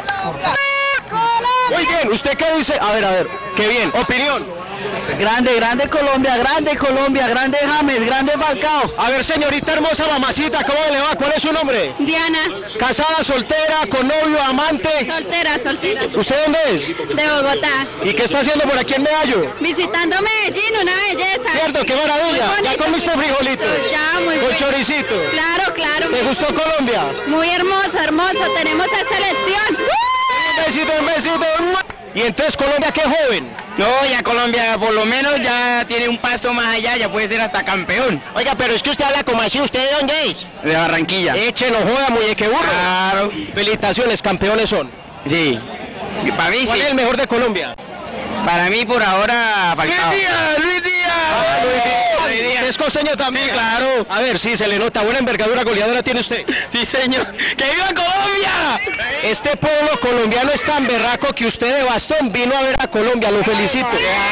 Muy bien, ¿usted qué dice? A ver, a ver, qué bien, opinión. Grande, grande Colombia, grande Colombia, grande James, grande Falcao. A ver, señorita hermosa mamacita, ¿cómo le va? ¿Cuál es su nombre? Diana. ¿Casada, soltera, con novio, amante? Soltera, soltera. ¿Usted dónde es? De Bogotá. ¿Y qué está haciendo por aquí en Medallo? Visitando Medellín, una belleza. Cierto, qué maravilla. ¿Ya comiste frijolito? Ya, muy bien. ¿Con choricito? Claro, claro. ¿Te gustó Colombia? Muy hermoso, hermoso. Tenemos esa selección. Un besito, un besito. ¿Y entonces Colombia qué, joven? No, ya Colombia por lo menos ya tiene un paso más allá, ya puede ser hasta campeón. Oiga, pero es que usted habla como así, ¿usted de dónde es? De Barranquilla. Échelo, joda, muñeque burro. Claro. Felicitaciones, campeones son. Sí. Y para mí, ¿Cuál sí. es el mejor de Colombia? Para mí por ahora Falcao. Luis Díaz, Luis Díaz. Ah, Luis Díaz. Luis Díaz. ¿Es costeño también? Sí, claro. A ver, sí, se le nota. Buena envergadura goleadora tiene usted. Sí, señor. ¡Que viva Colombia! Este pueblo colombiano es tan berraco que usted de Bastón vino a ver a Colombia. Lo felicito.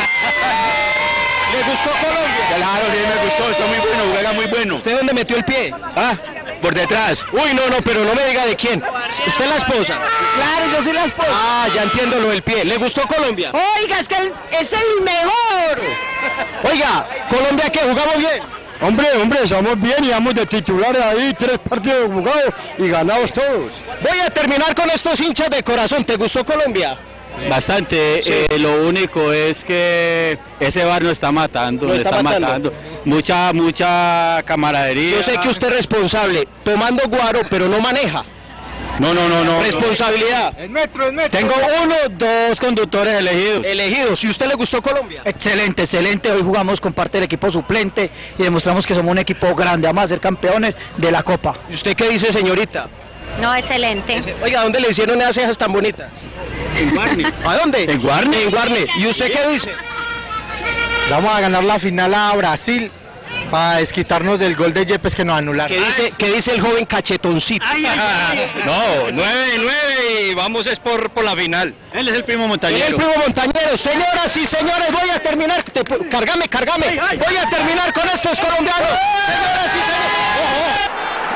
¿Le gustó Colombia? Claro, sí me gustó, está muy bueno, juega muy bueno. ¿Usted dónde metió el pie? Ah, por detrás. Uy, no, no, pero no me diga de quién. ¿Usted es la esposa? Claro, yo soy la esposa. Ah, ya entiendo lo del pie. ¿Le gustó Colombia? Oiga, es que el- es el mejor. Oiga, ¿Colombia qué? ¿Jugamos bien? Hombre, hombre, estamos bien y vamos de titulares ahí, tres partidos jugados y ganados todos. Voy a terminar con estos hinchas de corazón. ¿Te gustó Colombia? Bastante, Sí. eh, lo único es que ese bar nos está matando, Lo nos está está, matando. matando. Mucha, mucha camaradería. Yo sé que usted es responsable, tomando guaro, pero no maneja. No, no, no, no. Responsabilidad. El metro, el metro. Tengo uno, dos conductores elegidos. Elegidos. ¿Y usted le gustó Colombia? Excelente, excelente. Hoy jugamos con parte del equipo suplente y demostramos que somos un equipo grande. Vamos a ser campeones de la Copa. ¿Y usted qué dice, señorita? No, excelente. Oiga, ¿dónde le hicieron esas cejas tan bonitas? En Guarne. ¿A dónde? En Guarne. En Guarne. ¿Y usted qué dice? Vamos a ganar la final a Brasil para desquitarnos del gol de Yepes que nos anularon. ¿Qué dice, qué dice el joven cachetoncito? No, nueve, nueve y vamos es por, por la final. Él es el primo Él es montañero. el primo montañero. Señoras y señores, voy a terminar. Te, cargame, cargame. Voy a terminar con estos colombianos. Señoras y señores. Ojo.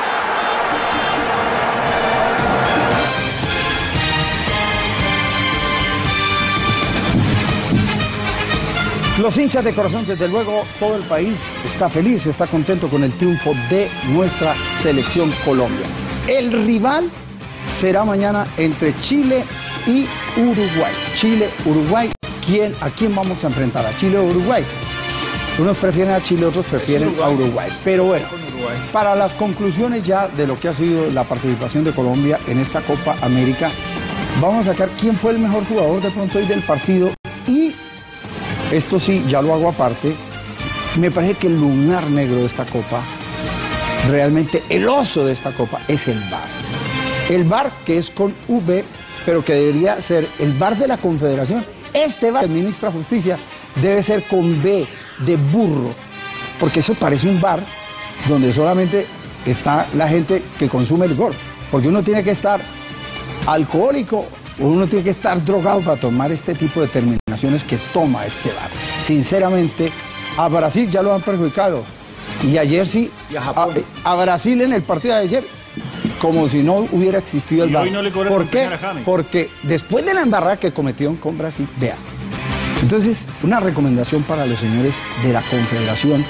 Los hinchas de corazón, desde luego, todo el país está feliz, está contento con el triunfo de nuestra selección Colombia. El rival será mañana entre Chile y Uruguay. Chile, Uruguay, ¿quién, ¿a quién vamos a enfrentar? ¿A Chile o Uruguay? Unos prefieren a Chile, otros prefieren a Uruguay. Pero bueno, para las conclusiones ya de lo que ha sido la participación de Colombia en esta Copa América, vamos a sacar quién fue el mejor jugador de pronto hoy del partido y... Esto sí, ya lo hago aparte. Me parece que el lunar negro de esta copa, realmente el oso de esta copa, es el V A R. El V A R que es con V, pero que debería ser el V A R de la Confederación. Este V A R que administra justicia debe ser con B, de burro. Porque eso parece un bar donde solamente está la gente que consume el gol. Porque uno tiene que estar alcohólico, uno tiene que estar drogado para tomar este tipo de determinaciones que toma este V A R. Sinceramente, A Brasil ya lo han perjudicado. Y ayer sí, y a, Japón. a, a Brasil en el partido de ayer, como si no hubiera existido el y V A R. hoy no le cobran ¿Por por qué? a James. Porque después de la embarrada que cometieron con Brasil, vea. Entonces, una recomendación para los señores de la Confederación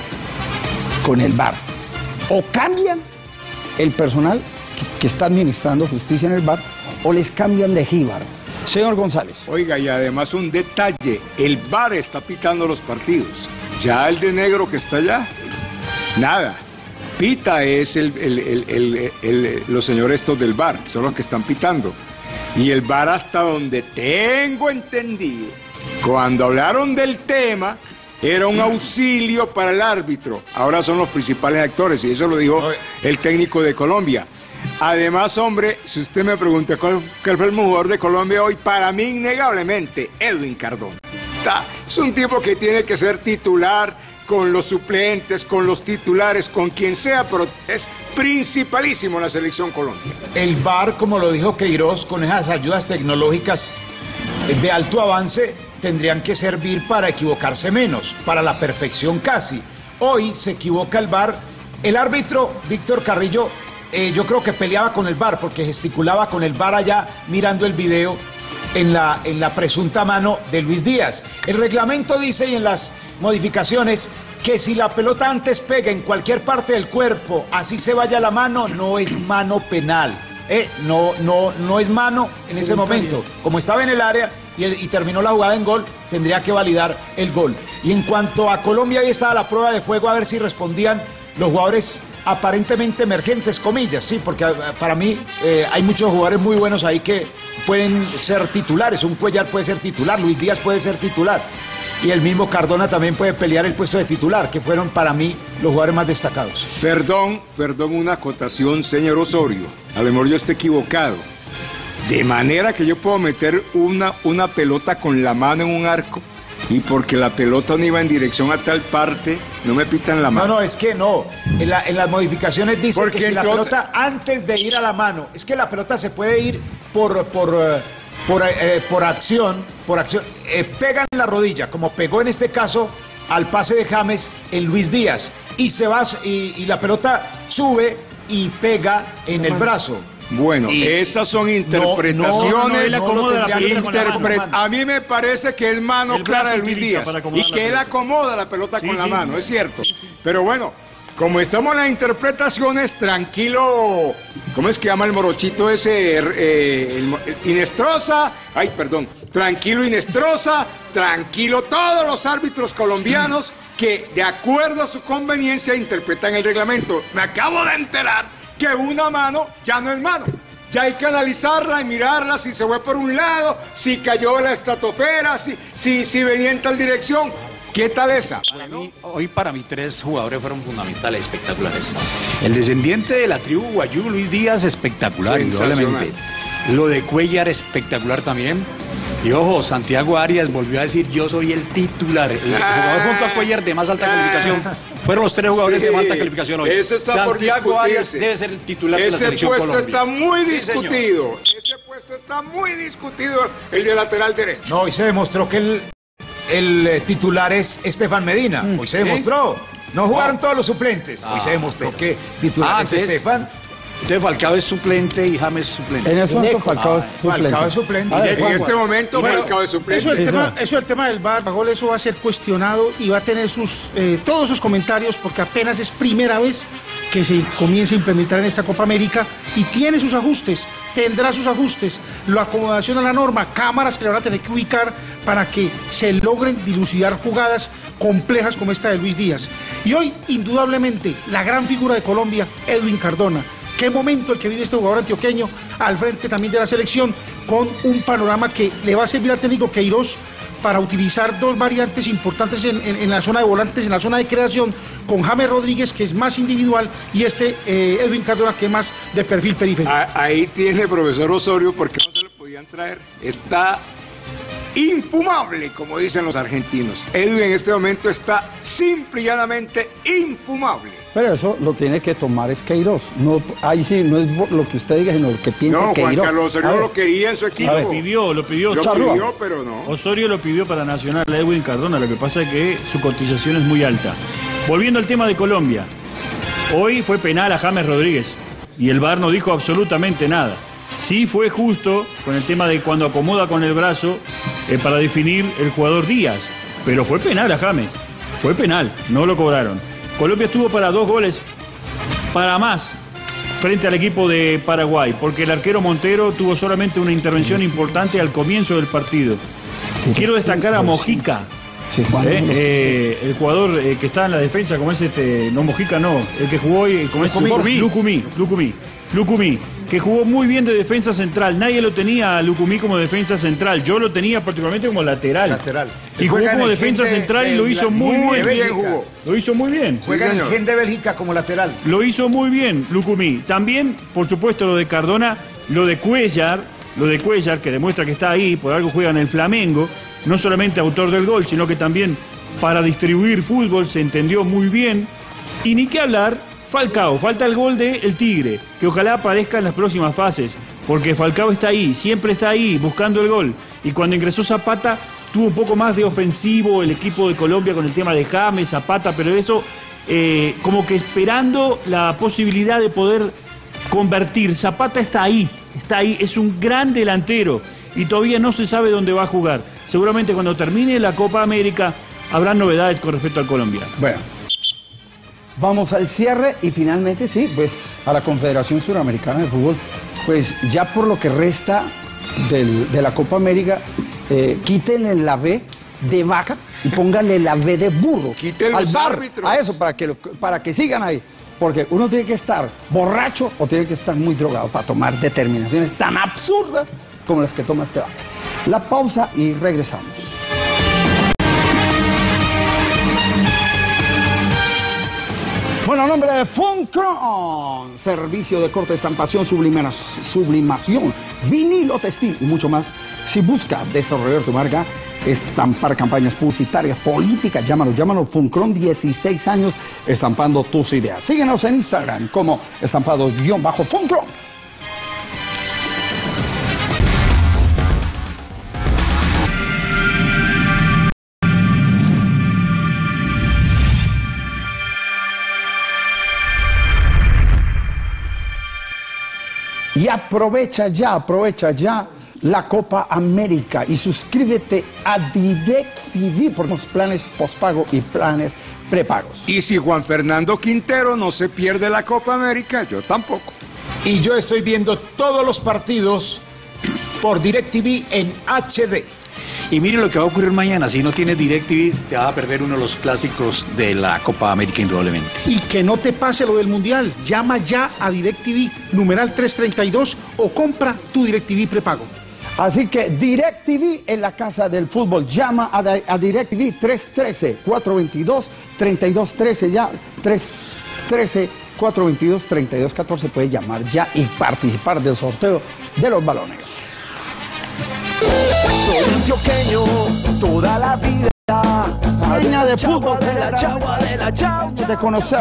con el V A R. O cambian el personal que, que está administrando justicia en el V A R, o les cambian de jíbaro. Señor González. Oiga, y además un detalle, el V A R está pitando los partidos. Ya el de negro que está allá, nada. Pita es el, el, el, el, el, el, los señores estos del V A R, son los que están pitando. Y el V A R, hasta donde tengo entendido, cuando hablaron del tema, era un auxilio para el árbitro. Ahora son los principales actores, y eso lo dijo el técnico de Colombia. Además, hombre, si usted me pregunta cuál, cuál fue el mejor jugador de Colombia hoy, para mí, innegablemente, Edwin Cardona. Está, es un tipo que tiene que ser titular con los suplentes, con los titulares, con quien sea, pero es principalísimo en la selección Colombia. El V A R, como lo dijo Queiroz, con esas ayudas tecnológicas de alto avance, tendrían que servir para equivocarse menos, para la perfección casi. Hoy se equivoca el V A R. El árbitro, Víctor Carrillo, eh, yo creo que peleaba con el V A R porque gesticulaba con el V A R allá mirando el video en la, en la presunta mano de Luis Díaz. El reglamento dice, y en las modificaciones, que si la pelota antes pega en cualquier parte del cuerpo, así se vaya la mano, no es mano penal. Eh, no, no, no es mano en ese momento. Como estaba en el área y, el, y terminó la jugada en gol, tendría que validar el gol. Y en cuanto a Colombia, ahí estaba la prueba de fuego, a ver si respondían los jugadores aparentemente emergentes, comillas, sí, porque para mí eh, hay muchos jugadores muy buenos ahí que pueden ser titulares. Un Cuellar puede ser titular, Luis Díaz puede ser titular, y el mismo Cardona también puede pelear el puesto de titular, que fueron para mí los jugadores más destacados. Perdón, perdón, una acotación, señor Osorio, a lo mejor yo esté equivocado. De manera que yo puedo meter una, una pelota con la mano en un arco, y porque la pelota no iba en dirección a tal parte, no me pitan la mano. No, no, es que no. En, la, en las modificaciones dice Porque que si la entonces... pelota antes de ir a la mano, es que la pelota se puede ir por, por, uh, por, eh, por acción, por acción, eh, pega en la rodilla, como pegó en este caso al pase de James en Luis Díaz, y se va y, y la pelota sube y pega en el brazo. Bueno, y esas son interpretaciones. No, no, no, no, Interpre a mí me parece que es mano el clara de Luis Díaz y que él acomoda la pelota sí, con sí, la mano, es cierto. Sí, sí. Pero bueno, como estamos en las interpretaciones, tranquilo. ¿Cómo es que llama el morochito ese? Eh, el, Inestrosa. Ay, perdón. Tranquilo Inestrosa. Tranquilo todos los árbitros colombianos que de acuerdo a su conveniencia interpretan el reglamento. Me acabo de enterar que una mano ya no es mano. Ya hay que analizarla y mirarla si se fue por un lado, si cayó en la estratosfera, si, si, si venía en tal dirección. ¿Qué tal esa? Para mí, hoy para mí tres jugadores fueron fundamentales, espectaculares. El descendiente de la tribu Guayú, Luis Díaz, espectacular, indudablemente. Lo de Cuellar, espectacular también. Y ojo, Santiago Arias volvió a decir, yo soy el titular. El jugador junto a Cuellar de más alta calificación. Fueron los tres jugadores sí, de más alta calificación hoy. Ese está Santiago por Arias debe ser el titular ese de la selección puesto Colombia. Está muy sí, discutido. Ese puesto está muy discutido, el de lateral derecho. No, hoy se demostró que el, el titular es Estefan Medina. Hoy se demostró. No jugaron todos los suplentes. Hoy ah, se demostró que titular ah, es Estefan. Entonces Falcao es suplente y James es suplente. En ese momento Falcao es suplente. Falcao es suplente. Ah, en este momento bueno, Falcao es suplente. Eso es el tema, eso el tema del V A R, Gol, eso va a ser cuestionado y va a tener sus eh, todos sus comentarios porque apenas es primera vez que se comienza a implementar en esta Copa América y tiene sus ajustes, tendrá sus ajustes, la acomodación a la norma, cámaras que le van a tener que ubicar para que se logren dilucidar jugadas complejas como esta de Luis Díaz. Y hoy, indudablemente, la gran figura de Colombia, Edwin Cardona. Qué momento el que vive este jugador antioqueño al frente también de la selección, con un panorama que le va a servir al técnico Queiroz para utilizar dos variantes importantes en, en, en la zona de volantes, en la zona de creación, con James Rodríguez, que es más individual, y este eh, Edwin Cardona, que es más de perfil periférico. Ahí tiene profesor Osorio, porque no se lo podían traer. Está infumable, como dicen los argentinos. Edwin en este momento está simple y llanamente infumable. Pero eso lo tiene que tomar es Queiroz. No, ahí sí, no es lo que usted diga, sino lo que piense no, Queiroz. Juan Carlos Osorio lo quería en su equipo. Lo pidió, lo pidió. Lo Osorio. pidió, pero no. Osorio lo pidió para Nacional, a Edwin Cardona. Lo que pasa es que su cotización es muy alta. Volviendo al tema de Colombia. Hoy fue penal a James Rodríguez. Y el V A R no dijo absolutamente nada. Sí fue justo con el tema de cuando acomoda con el brazo eh, para definir el jugador Díaz. Pero fue penal a James. Fue penal, no lo cobraron. Colombia estuvo para dos goles. Para más frente al equipo de Paraguay, porque el arquero Montero tuvo solamente una intervención importante al comienzo del partido. Quiero destacar a Mojica, sí, eh, eh, el jugador eh, que está en la defensa, como es este, no Mojica, no, el que jugó hoy, como es Lucumí, Lucumí, Lucumí, Lucumí, que jugó muy bien de defensa central. Nadie lo tenía a Lucumí como defensa central. Yo lo tenía particularmente como lateral. Lateral. Y jugó como defensa central y lo hizo muy bien. bien jugó. Lo hizo muy bien. Juega en el Gen de Bélgica como lateral. Lo hizo muy bien, Lucumí. También, por supuesto, lo de Cardona, lo de Cuellar, lo de Cuellar, que demuestra que está ahí, por algo juega en el Flamengo, no solamente autor del gol, sino que también para distribuir fútbol se entendió muy bien. Y ni qué hablar, Falcao, falta el gol de El Tigre, que ojalá aparezca en las próximas fases, porque Falcao está ahí, siempre está ahí, buscando el gol. Y cuando ingresó Zapata, tuvo un poco más de ofensivo el equipo de Colombia con el tema de James, Zapata, pero eso eh, como que esperando la posibilidad de poder convertir. Zapata está ahí, está ahí, es un gran delantero y todavía no se sabe dónde va a jugar. Seguramente cuando termine la Copa América habrá novedades con respecto al Colombia. Bueno, vamos al cierre y finalmente sí, pues a la Confederación Suramericana de Fútbol, pues ya por lo que resta del, de la Copa América, eh, quítenle la B de vaca y pónganle la B de burro Quiten al los V A R, árbitros. a eso, para que, lo- para que sigan ahí. Porque uno tiene que estar borracho o tiene que estar muy drogado para tomar determinaciones tan absurdas como las que toma este vaca. La pausa y regresamos. Bueno, a nombre de Funcron, servicio de corte, estampación, sublimena- sublimación, vinilo textil y mucho más. Si buscas desarrollar tu marca, estampar campañas publicitarias, políticas, llámalo, llámalo Funcron, dieciséis años estampando tus ideas. Síguenos en Instagram como estampado-funcron. Y aprovecha ya, aprovecha ya la Copa América y suscríbete a DirecTV por los planes postpago y planes prepagos. Y si Juan Fernando Quintero no se pierde la Copa América, yo tampoco. Y yo estoy viendo todos los partidos por DirecTV en H D. Y mire lo que va a ocurrir mañana. Si no tienes DirecTV, te vas a perder uno de los clásicos de la Copa América, indudablemente. Y que no te pase lo del Mundial. Llama ya a DirecTV, numeral trescientos treinta y dos, o compra tu DirecTV prepago. Así que DirecTV en la casa del fútbol. Llama a, a DirecTV tres uno tres, cuatro dos dos, tres dos uno tres ya. tres uno tres, cuatro dos dos, tres dos uno cuatro. Puede llamar ya y participar del sorteo de los balones. Soy antioqueño toda la vida. Peña de fútbol de la celebra chagua, de la chagua. de conocer.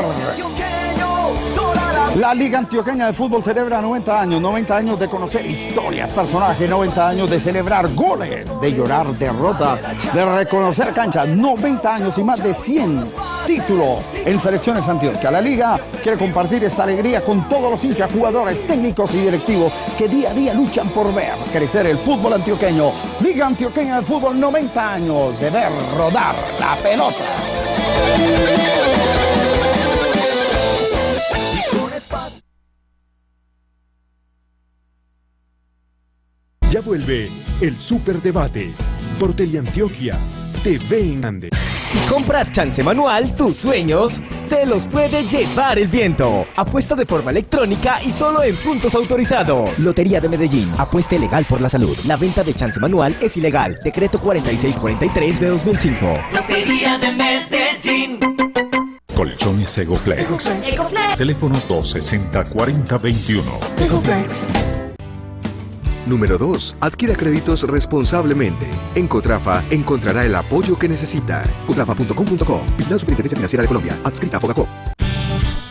La Liga Antioqueña de Fútbol celebra noventa años, noventa años de conocer historias, personajes, noventa años de celebrar goles, de llorar derrotas, de reconocer canchas, noventa años y más de cien títulos en selecciones Antioquia. La Liga quiere compartir esta alegría con todos los hinchas, jugadores, técnicos y directivos que día a día luchan por ver crecer el fútbol antioqueño. Liga Antioqueña de Fútbol, noventa años de ver rodar la pelota. Ya vuelve el Superdebate por Teleantioquia, T V en Andes. Si compras chance manual, tus sueños se los puede llevar el viento. Apuesta de forma electrónica y solo en puntos autorizados. Lotería de Medellín. Apuesta legal por la salud. La venta de chance manual es ilegal. Decreto cuarenta y seis cuarenta y tres de dos mil cinco. Lotería de Medellín. Colchones Egoflex. Egoflex. Teléfono dos sesenta, cuarenta veintiuno. Egoflex. Número dos. Adquiera créditos responsablemente. En Cotrafa encontrará el apoyo que necesita. cotrafa punto com punto co. Vigilado Superintendencia Financiera de Colombia. Adscrita a Fogacop.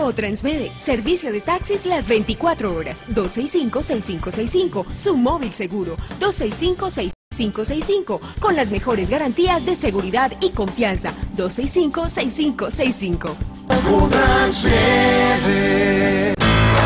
O Transmede, servicio de taxis las veinticuatro horas, dos seis cinco, seis cinco seis cinco, su móvil seguro, dos seis cinco, seis cinco seis cinco, con las mejores garantías de seguridad y confianza, dos seis cinco, seis cinco seis cinco. O Transmede.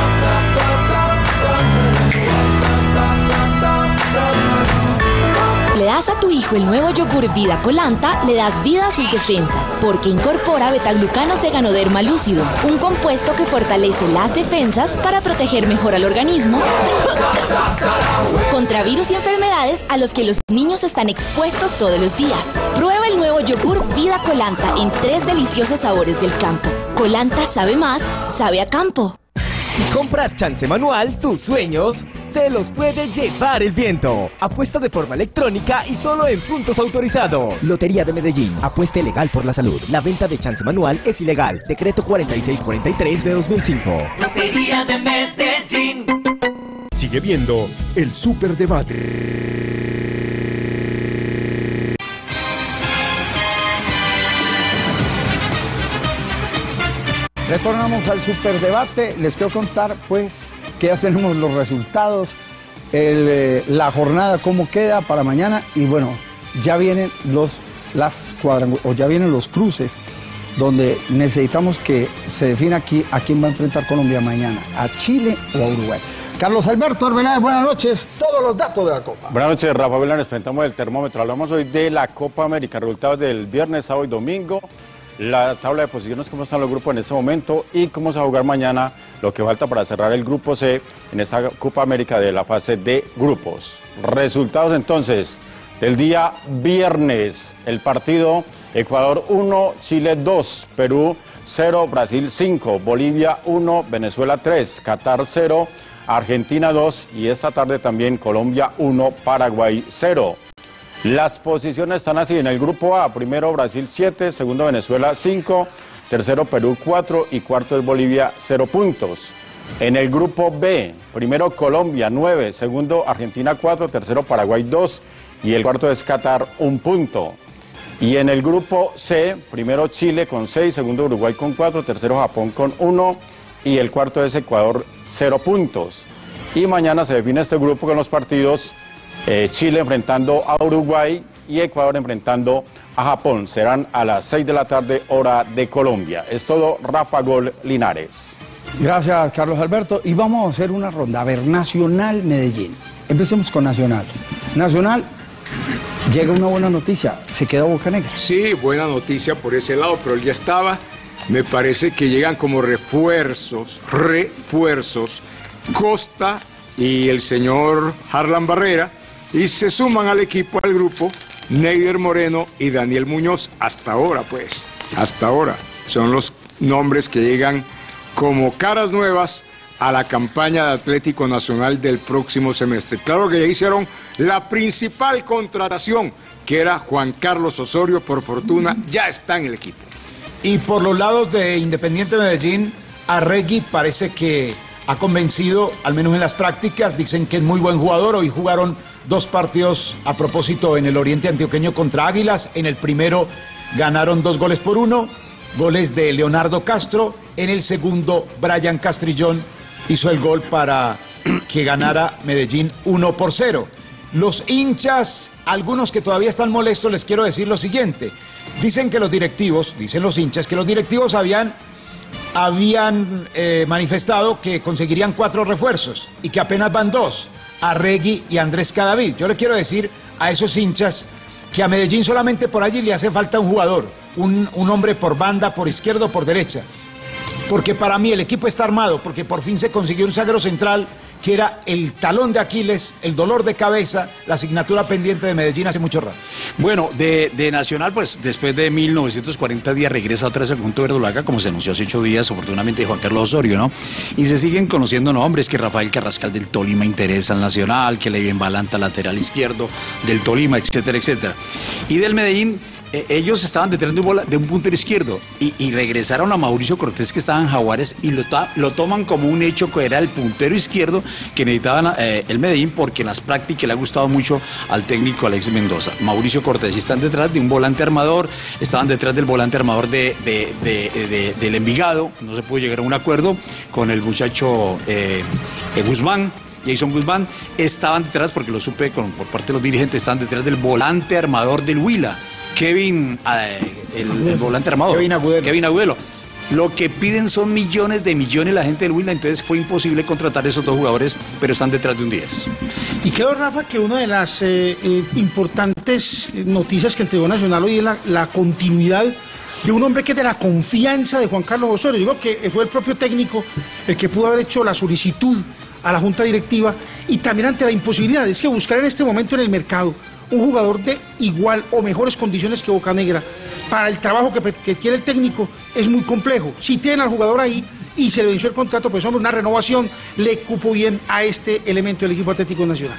Le das a tu hijo el nuevo yogur Vida Colanta, le das vida a sus defensas, porque incorpora betaglucanos de Ganoderma lúcido, un compuesto que fortalece las defensas para proteger mejor al organismo contra virus y enfermedades a los que los niños están expuestos todos los días. Prueba el nuevo yogur Vida Colanta en tres deliciosos sabores del campo. Colanta sabe más, sabe a campo. Si compras chance manual, tus sueños se los puede llevar el viento. Apuesta de forma electrónica y solo en puntos autorizados. Lotería de Medellín. Apueste legal por la salud. La venta de chance manual es ilegal. Decreto cuarenta y seis cuarenta y tres de dos mil cinco. Lotería de Medellín. Sigue viendo el Superdebate. Retornamos al Superdebate. Les quiero contar, pues, que ya tenemos los resultados, el, eh, la jornada, cómo queda para mañana. Y bueno, ya vienen los, las cuadrangu- o ya vienen los cruces, donde necesitamos que se defina aquí a quién va a enfrentar Colombia mañana, a Chile o a Uruguay. Carlos Alberto Arbeláez, buenas noches. Todos los datos de la Copa. Buenas noches, Rafa Belan. Enfrentamos el termómetro. Hablamos hoy de la Copa América, resultados del viernes, sábado y domingo. La tabla de posiciones, cómo están los grupos en este momento y cómo se va a jugar mañana, lo que falta para cerrar el grupo C en esta Copa América de la fase de grupos. Resultados entonces del día viernes, el partido Ecuador uno, Chile dos, Perú cero, Brasil cinco, Bolivia uno, Venezuela tres, Qatar cero, Argentina dos y esta tarde también Colombia uno, Paraguay cero. Las posiciones están así, en el grupo A, primero Brasil siete, segundo Venezuela cinco, tercero Perú cuatro y cuarto es Bolivia cero puntos. En el grupo B, primero Colombia nueve, segundo Argentina cuatro, tercero Paraguay dos y el cuarto es Qatar un punto. Y en el grupo C, primero Chile con seis, segundo Uruguay con cuatro, tercero Japón con uno y el cuarto es Ecuador cero puntos. Y mañana se define este grupo con los partidos Eh, Chile enfrentando a Uruguay y Ecuador enfrentando a Japón. Serán a las seis de la tarde, hora de Colombia. Es todo, Rafa Gol Linares. Gracias, Carlos Alberto. Y vamos a hacer una ronda. A ver, Nacional Medellín. Empecemos con Nacional. Nacional, llega una buena noticia. Se queda Bocanegra. Sí, buena noticia por ese lado, pero él ya estaba. Me parece que llegan como refuerzos, refuerzos, Costa y el señor Harlan Barrera. Y se suman al equipo, al grupo, Neider Moreno y Daniel Muñoz. Hasta ahora, pues, hasta ahora. Son los nombres que llegan como caras nuevas a la campaña de Atlético Nacional del próximo semestre. Claro que ya hicieron la principal contratación, que era Juan Carlos Osorio. Por fortuna, ya está en el equipo. Y por los lados de Independiente Medellín, Arregui parece que ha convencido, al menos en las prácticas. Dicen que es muy buen jugador. Hoy jugaron dos partidos a propósito en el Oriente Antioqueño contra Águilas. En el primero ganaron dos goles por uno, goles de Leonardo Castro. En el segundo, Brian Castrillón hizo el gol para que ganara Medellín uno por cero. Los hinchas, algunos que todavía están molestos, les quiero decir lo siguiente. Dicen que los directivos, dicen los hinchas, que los directivos habían... habían eh, manifestado que conseguirían cuatro refuerzos y que apenas van dos, Arregui y Andrés Cadavid. Yo le quiero decir a esos hinchas que a Medellín solamente por allí le hace falta un jugador, un, un hombre por banda, por izquierda o por derecha. Porque para mí el equipo está armado, porque por fin se consiguió un zaguero central que era el talón de Aquiles, el dolor de cabeza, la asignatura pendiente de Medellín hace mucho rato. Bueno, de, de Nacional, pues después de mil novecientos cuarenta días regresa otra vez al conjunto verdolaga, como se anunció hace ocho días, oportunamente Juan Carlos Osorio, ¿no? Y se siguen conociendo nombres, que Rafael Carrascal del Tolima interesa al Nacional, que Levin Balanta lateral izquierdo del Tolima, etcétera, etcétera. Y del Medellín, eh, ellos estaban detrás de un, bola, de un puntero izquierdo y, y regresaron a Mauricio Cortés, que estaba en Jaguares, y lo, lo toman como un hecho que era el puntero izquierdo que necesitaban eh, el Medellín, porque en las prácticas le ha gustado mucho al técnico Alexis Mendoza. Mauricio Cortés, y están detrás de un volante armador, estaban detrás del volante armador de, de, de, de, de, del Envigado, no se pudo llegar a un acuerdo con el muchacho eh, eh, Guzmán. Jason Guzmán, estaban detrás, porque lo supe con, por parte de los dirigentes, estaban detrás del volante armador del Huila, Kevin, eh, el, el volante armador. Kevin Agudelo. Kevin Agudelo. Lo que piden son millones de millones la gente del Huila, entonces fue imposible contratar a esos dos jugadores, pero están detrás de un diez. Y creo, Rafa, que una de las eh, eh, importantes noticias que entregó Nacional hoy es la, la continuidad de un hombre que es de la confianza de Juan Carlos Osorio. Digo que fue el propio técnico el que pudo haber hecho la solicitud a la junta directiva, y también ante la imposibilidad, es que buscar en este momento en el mercado un jugador de igual o mejores condiciones que Bocanegra para el trabajo que, que quiere el técnico es muy complejo. Si tienen al jugador ahí y se le venció el contrato, pues hombre, una renovación le cupo bien a este elemento del equipo Atlético Nacional.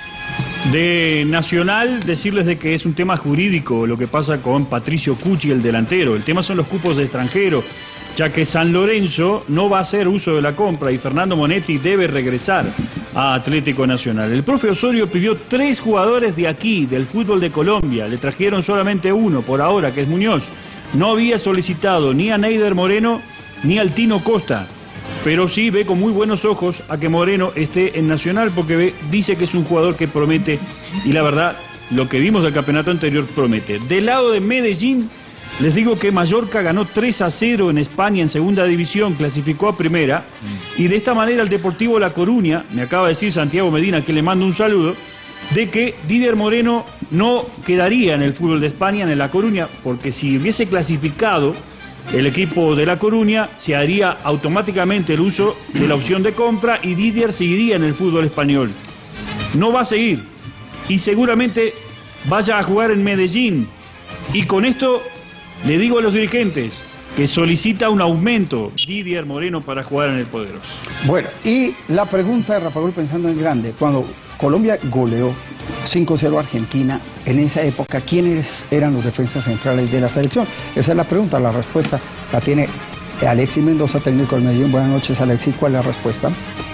De Nacional, decirles de que es un tema jurídico lo que pasa con Patricio Cucci, el delantero. El tema son los cupos de extranjero, ya que San Lorenzo no va a hacer uso de la compra y Fernando Monetti debe regresar a Atlético Nacional. El profe Osorio pidió tres jugadores de aquí, del fútbol de Colombia. Le trajeron solamente uno por ahora, que es Muñoz. No había solicitado ni a Neider Moreno ni al Tino Costa, pero sí ve con muy buenos ojos a que Moreno esté en Nacional, porque ve, dice que es un jugador que promete, y la verdad, lo que vimos del campeonato anterior promete. Del lado de Medellín, les digo que Mallorca ganó tres a cero en España en segunda división, clasificó a primera, y de esta manera el Deportivo La Coruña, me acaba de decir Santiago Medina, que le mando un saludo, de que Didier Moreno no quedaría en el fútbol de España, en el La Coruña, porque si hubiese clasificado el equipo de La Coruña, se haría automáticamente el uso de la opción de compra y Didier seguiría en el fútbol español. No va a seguir, y seguramente vaya a jugar en Medellín, y con esto le digo a los dirigentes que solicita un aumento Didier Moreno para jugar en el Poderoso. Bueno, y la pregunta de Rafa Gol pensando en grande, cuando Colombia goleó cinco cero a Argentina, en esa época, ¿quiénes eran los defensas centrales de la selección? Esa es la pregunta, la respuesta la tiene Alexis Mendoza, técnico del Medellín. Buenas noches, Alexis, ¿cuál es la respuesta?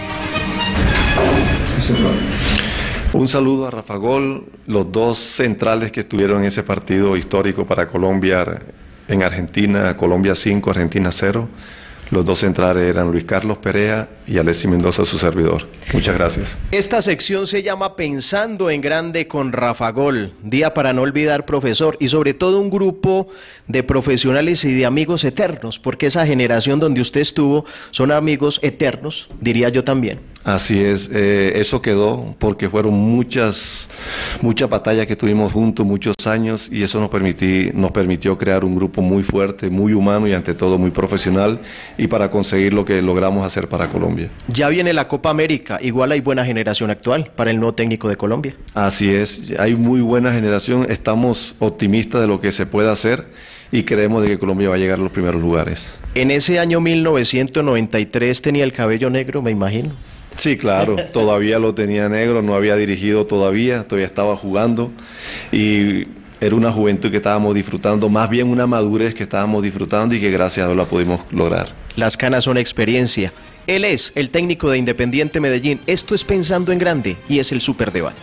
Un saludo a Rafa Gol, los dos centrales que estuvieron en ese partido histórico para Colombia en Argentina, Colombia cinco, Argentina cero. Los dos centrales eran Luis Carlos Perea y Alexis Mendoza, su servidor. Muchas gracias. Esta sección se llama Pensando en Grande con Rafa Gol. Día para no olvidar, profesor, y sobre todo un grupo de profesionales y de amigos eternos, porque esa generación donde usted estuvo son amigos eternos, diría yo también. Así es, eh, eso quedó porque fueron muchas, muchas batallas que tuvimos juntos, muchos años, y eso nos, permití, nos permitió crear un grupo muy fuerte, muy humano y ante todo muy profesional, y para conseguir lo que logramos hacer para Colombia. Ya viene la Copa América, igual hay buena generación actual para el nuevo técnico de Colombia. Así es, hay muy buena generación, estamos optimistas de lo que se puede hacer y creemos de que Colombia va a llegar a los primeros lugares. En ese año mil novecientos noventa y tres tenía el cabello negro, me imagino. Sí, claro, todavía lo tenía negro, no había dirigido todavía, todavía estaba jugando y era una juventud que estábamos disfrutando, más bien una madurez que estábamos disfrutando y que gracias a Dios la pudimos lograr. Las canas son experiencia. Él es el técnico de Independiente Medellín. Esto es Pensando en Grande y es el Superdebate.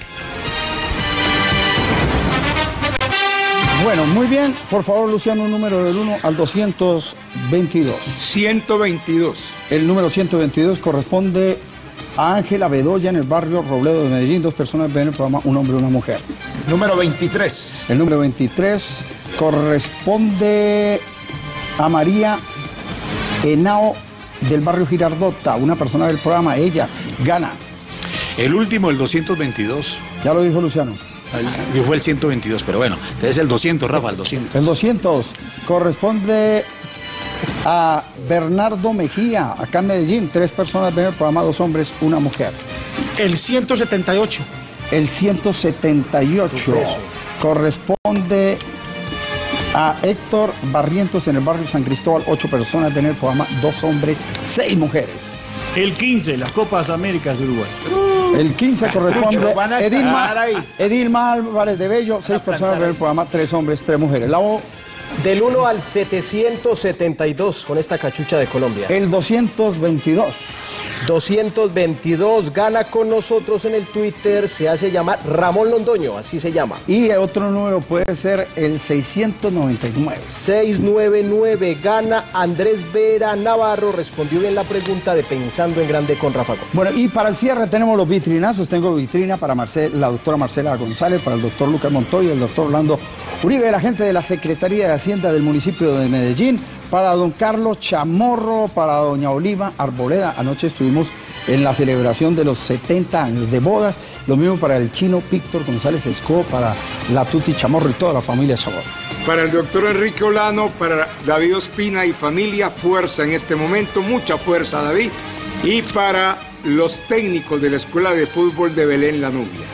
Bueno, muy bien. Por favor, Luciano, un número del uno al doscientos veintidós. ciento veintidós. El número ciento veintidós corresponde a Ángela Bedoya en el barrio Robledo de Medellín. Dos personas ven el programa, un hombre y una mujer. Número veintitrés. El número veintitrés corresponde a María Henao del barrio Girardota, una persona del programa. Ella gana. El último, el doscientos veintidós. Ya lo dijo Luciano. El, fue el ciento veintidós, pero bueno, entonces el doscientos, Rafa, el doscientos. El doscientos corresponde a Bernardo Mejía, acá en Medellín. Tres personas ven el programa, dos hombres, una mujer. El ciento setenta y ocho. El ciento setenta y ocho corresponde A Héctor Barrientos en el barrio San Cristóbal, ocho personas en el programa, dos hombres, seis mujeres. El quince, las Copas Américas de Uruguay. El quince corresponde van a a Edilma, estar ahí. Edilma Álvarez de Bello, seis personas en el programa, tres hombres, tres mujeres. La O, Del uno al setecientos setenta y dos con esta cachucha de Colombia. el doscientos veintidós. doscientos veintidós gana con nosotros en el Twitter, se hace llamar Ramón Londoño, así se llama. Y el otro número puede ser el seiscientos noventa y nueve. seiscientos noventa y nueve gana Andrés Vera Navarro, respondió bien la pregunta de Pensando en Grande con Rafa Gómez. Bueno, y para el cierre tenemos los vitrinazos. Tengo vitrina para Marcel, la doctora Marcela González, para el doctor Lucas Montoya, el doctor Orlando Uribe, la gente de la Secretaría de Hacienda del municipio de Medellín, para don Carlos Chamorro, para doña Oliva Arboleda. Anoche estuvimos en la celebración de los setenta años de bodas. Lo mismo para el chino Víctor González Escobar, para la Tuti Chamorro y toda la familia Chamorro. Para el doctor Enrique Olano, para David Ospina y familia, fuerza en este momento, mucha fuerza, David. Y para los técnicos de la Escuela de Fútbol de Belén La Nubia.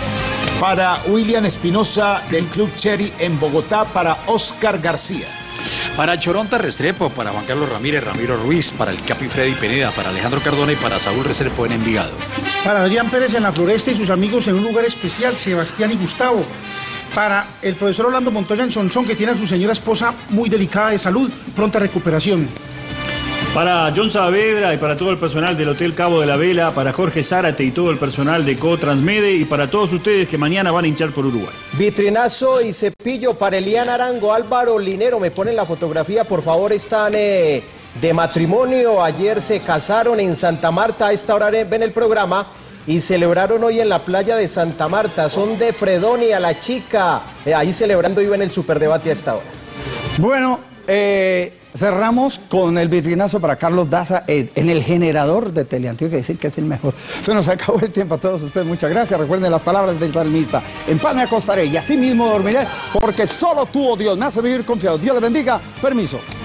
Para William Espinosa del Club Cherry en Bogotá, para Oscar García. Para Choronta Restrepo, para Juan Carlos Ramírez, Ramiro Ruiz, para el Capi Freddy Pineda, para Alejandro Cardona y para Saúl Restrepo en Envigado. Para Adrián Pérez en la Floresta y sus amigos en un lugar especial, Sebastián y Gustavo. Para el profesor Orlando Montoya en Sonsón, que tiene a su señora esposa muy delicada de salud, pronta recuperación. Para John Saavedra y para todo el personal del Hotel Cabo de la Vela, para Jorge Zárate y todo el personal de Co-Transmede y para todos ustedes que mañana van a hinchar por Uruguay. Vitrinazo y cepillo para Eliana Arango, Álvaro Linero, me ponen la fotografía, por favor, están eh, de matrimonio, ayer se casaron en Santa Marta, a esta hora ven el programa y celebraron hoy en la playa de Santa Marta, son de Fredonia, la chica, eh, ahí celebrando iba en el superdebate a esta hora. Bueno, eh... cerramos con el vitrinazo para Carlos Daza eh, en el generador de Teleantioquia, decir que es el mejor. Se nos acabó el tiempo a todos ustedes, muchas gracias. Recuerden las palabras del salmista: en paz me acostaré y así mismo dormiré, porque solo tú, oh Dios, me hace vivir confiado. Dios les bendiga. Permiso.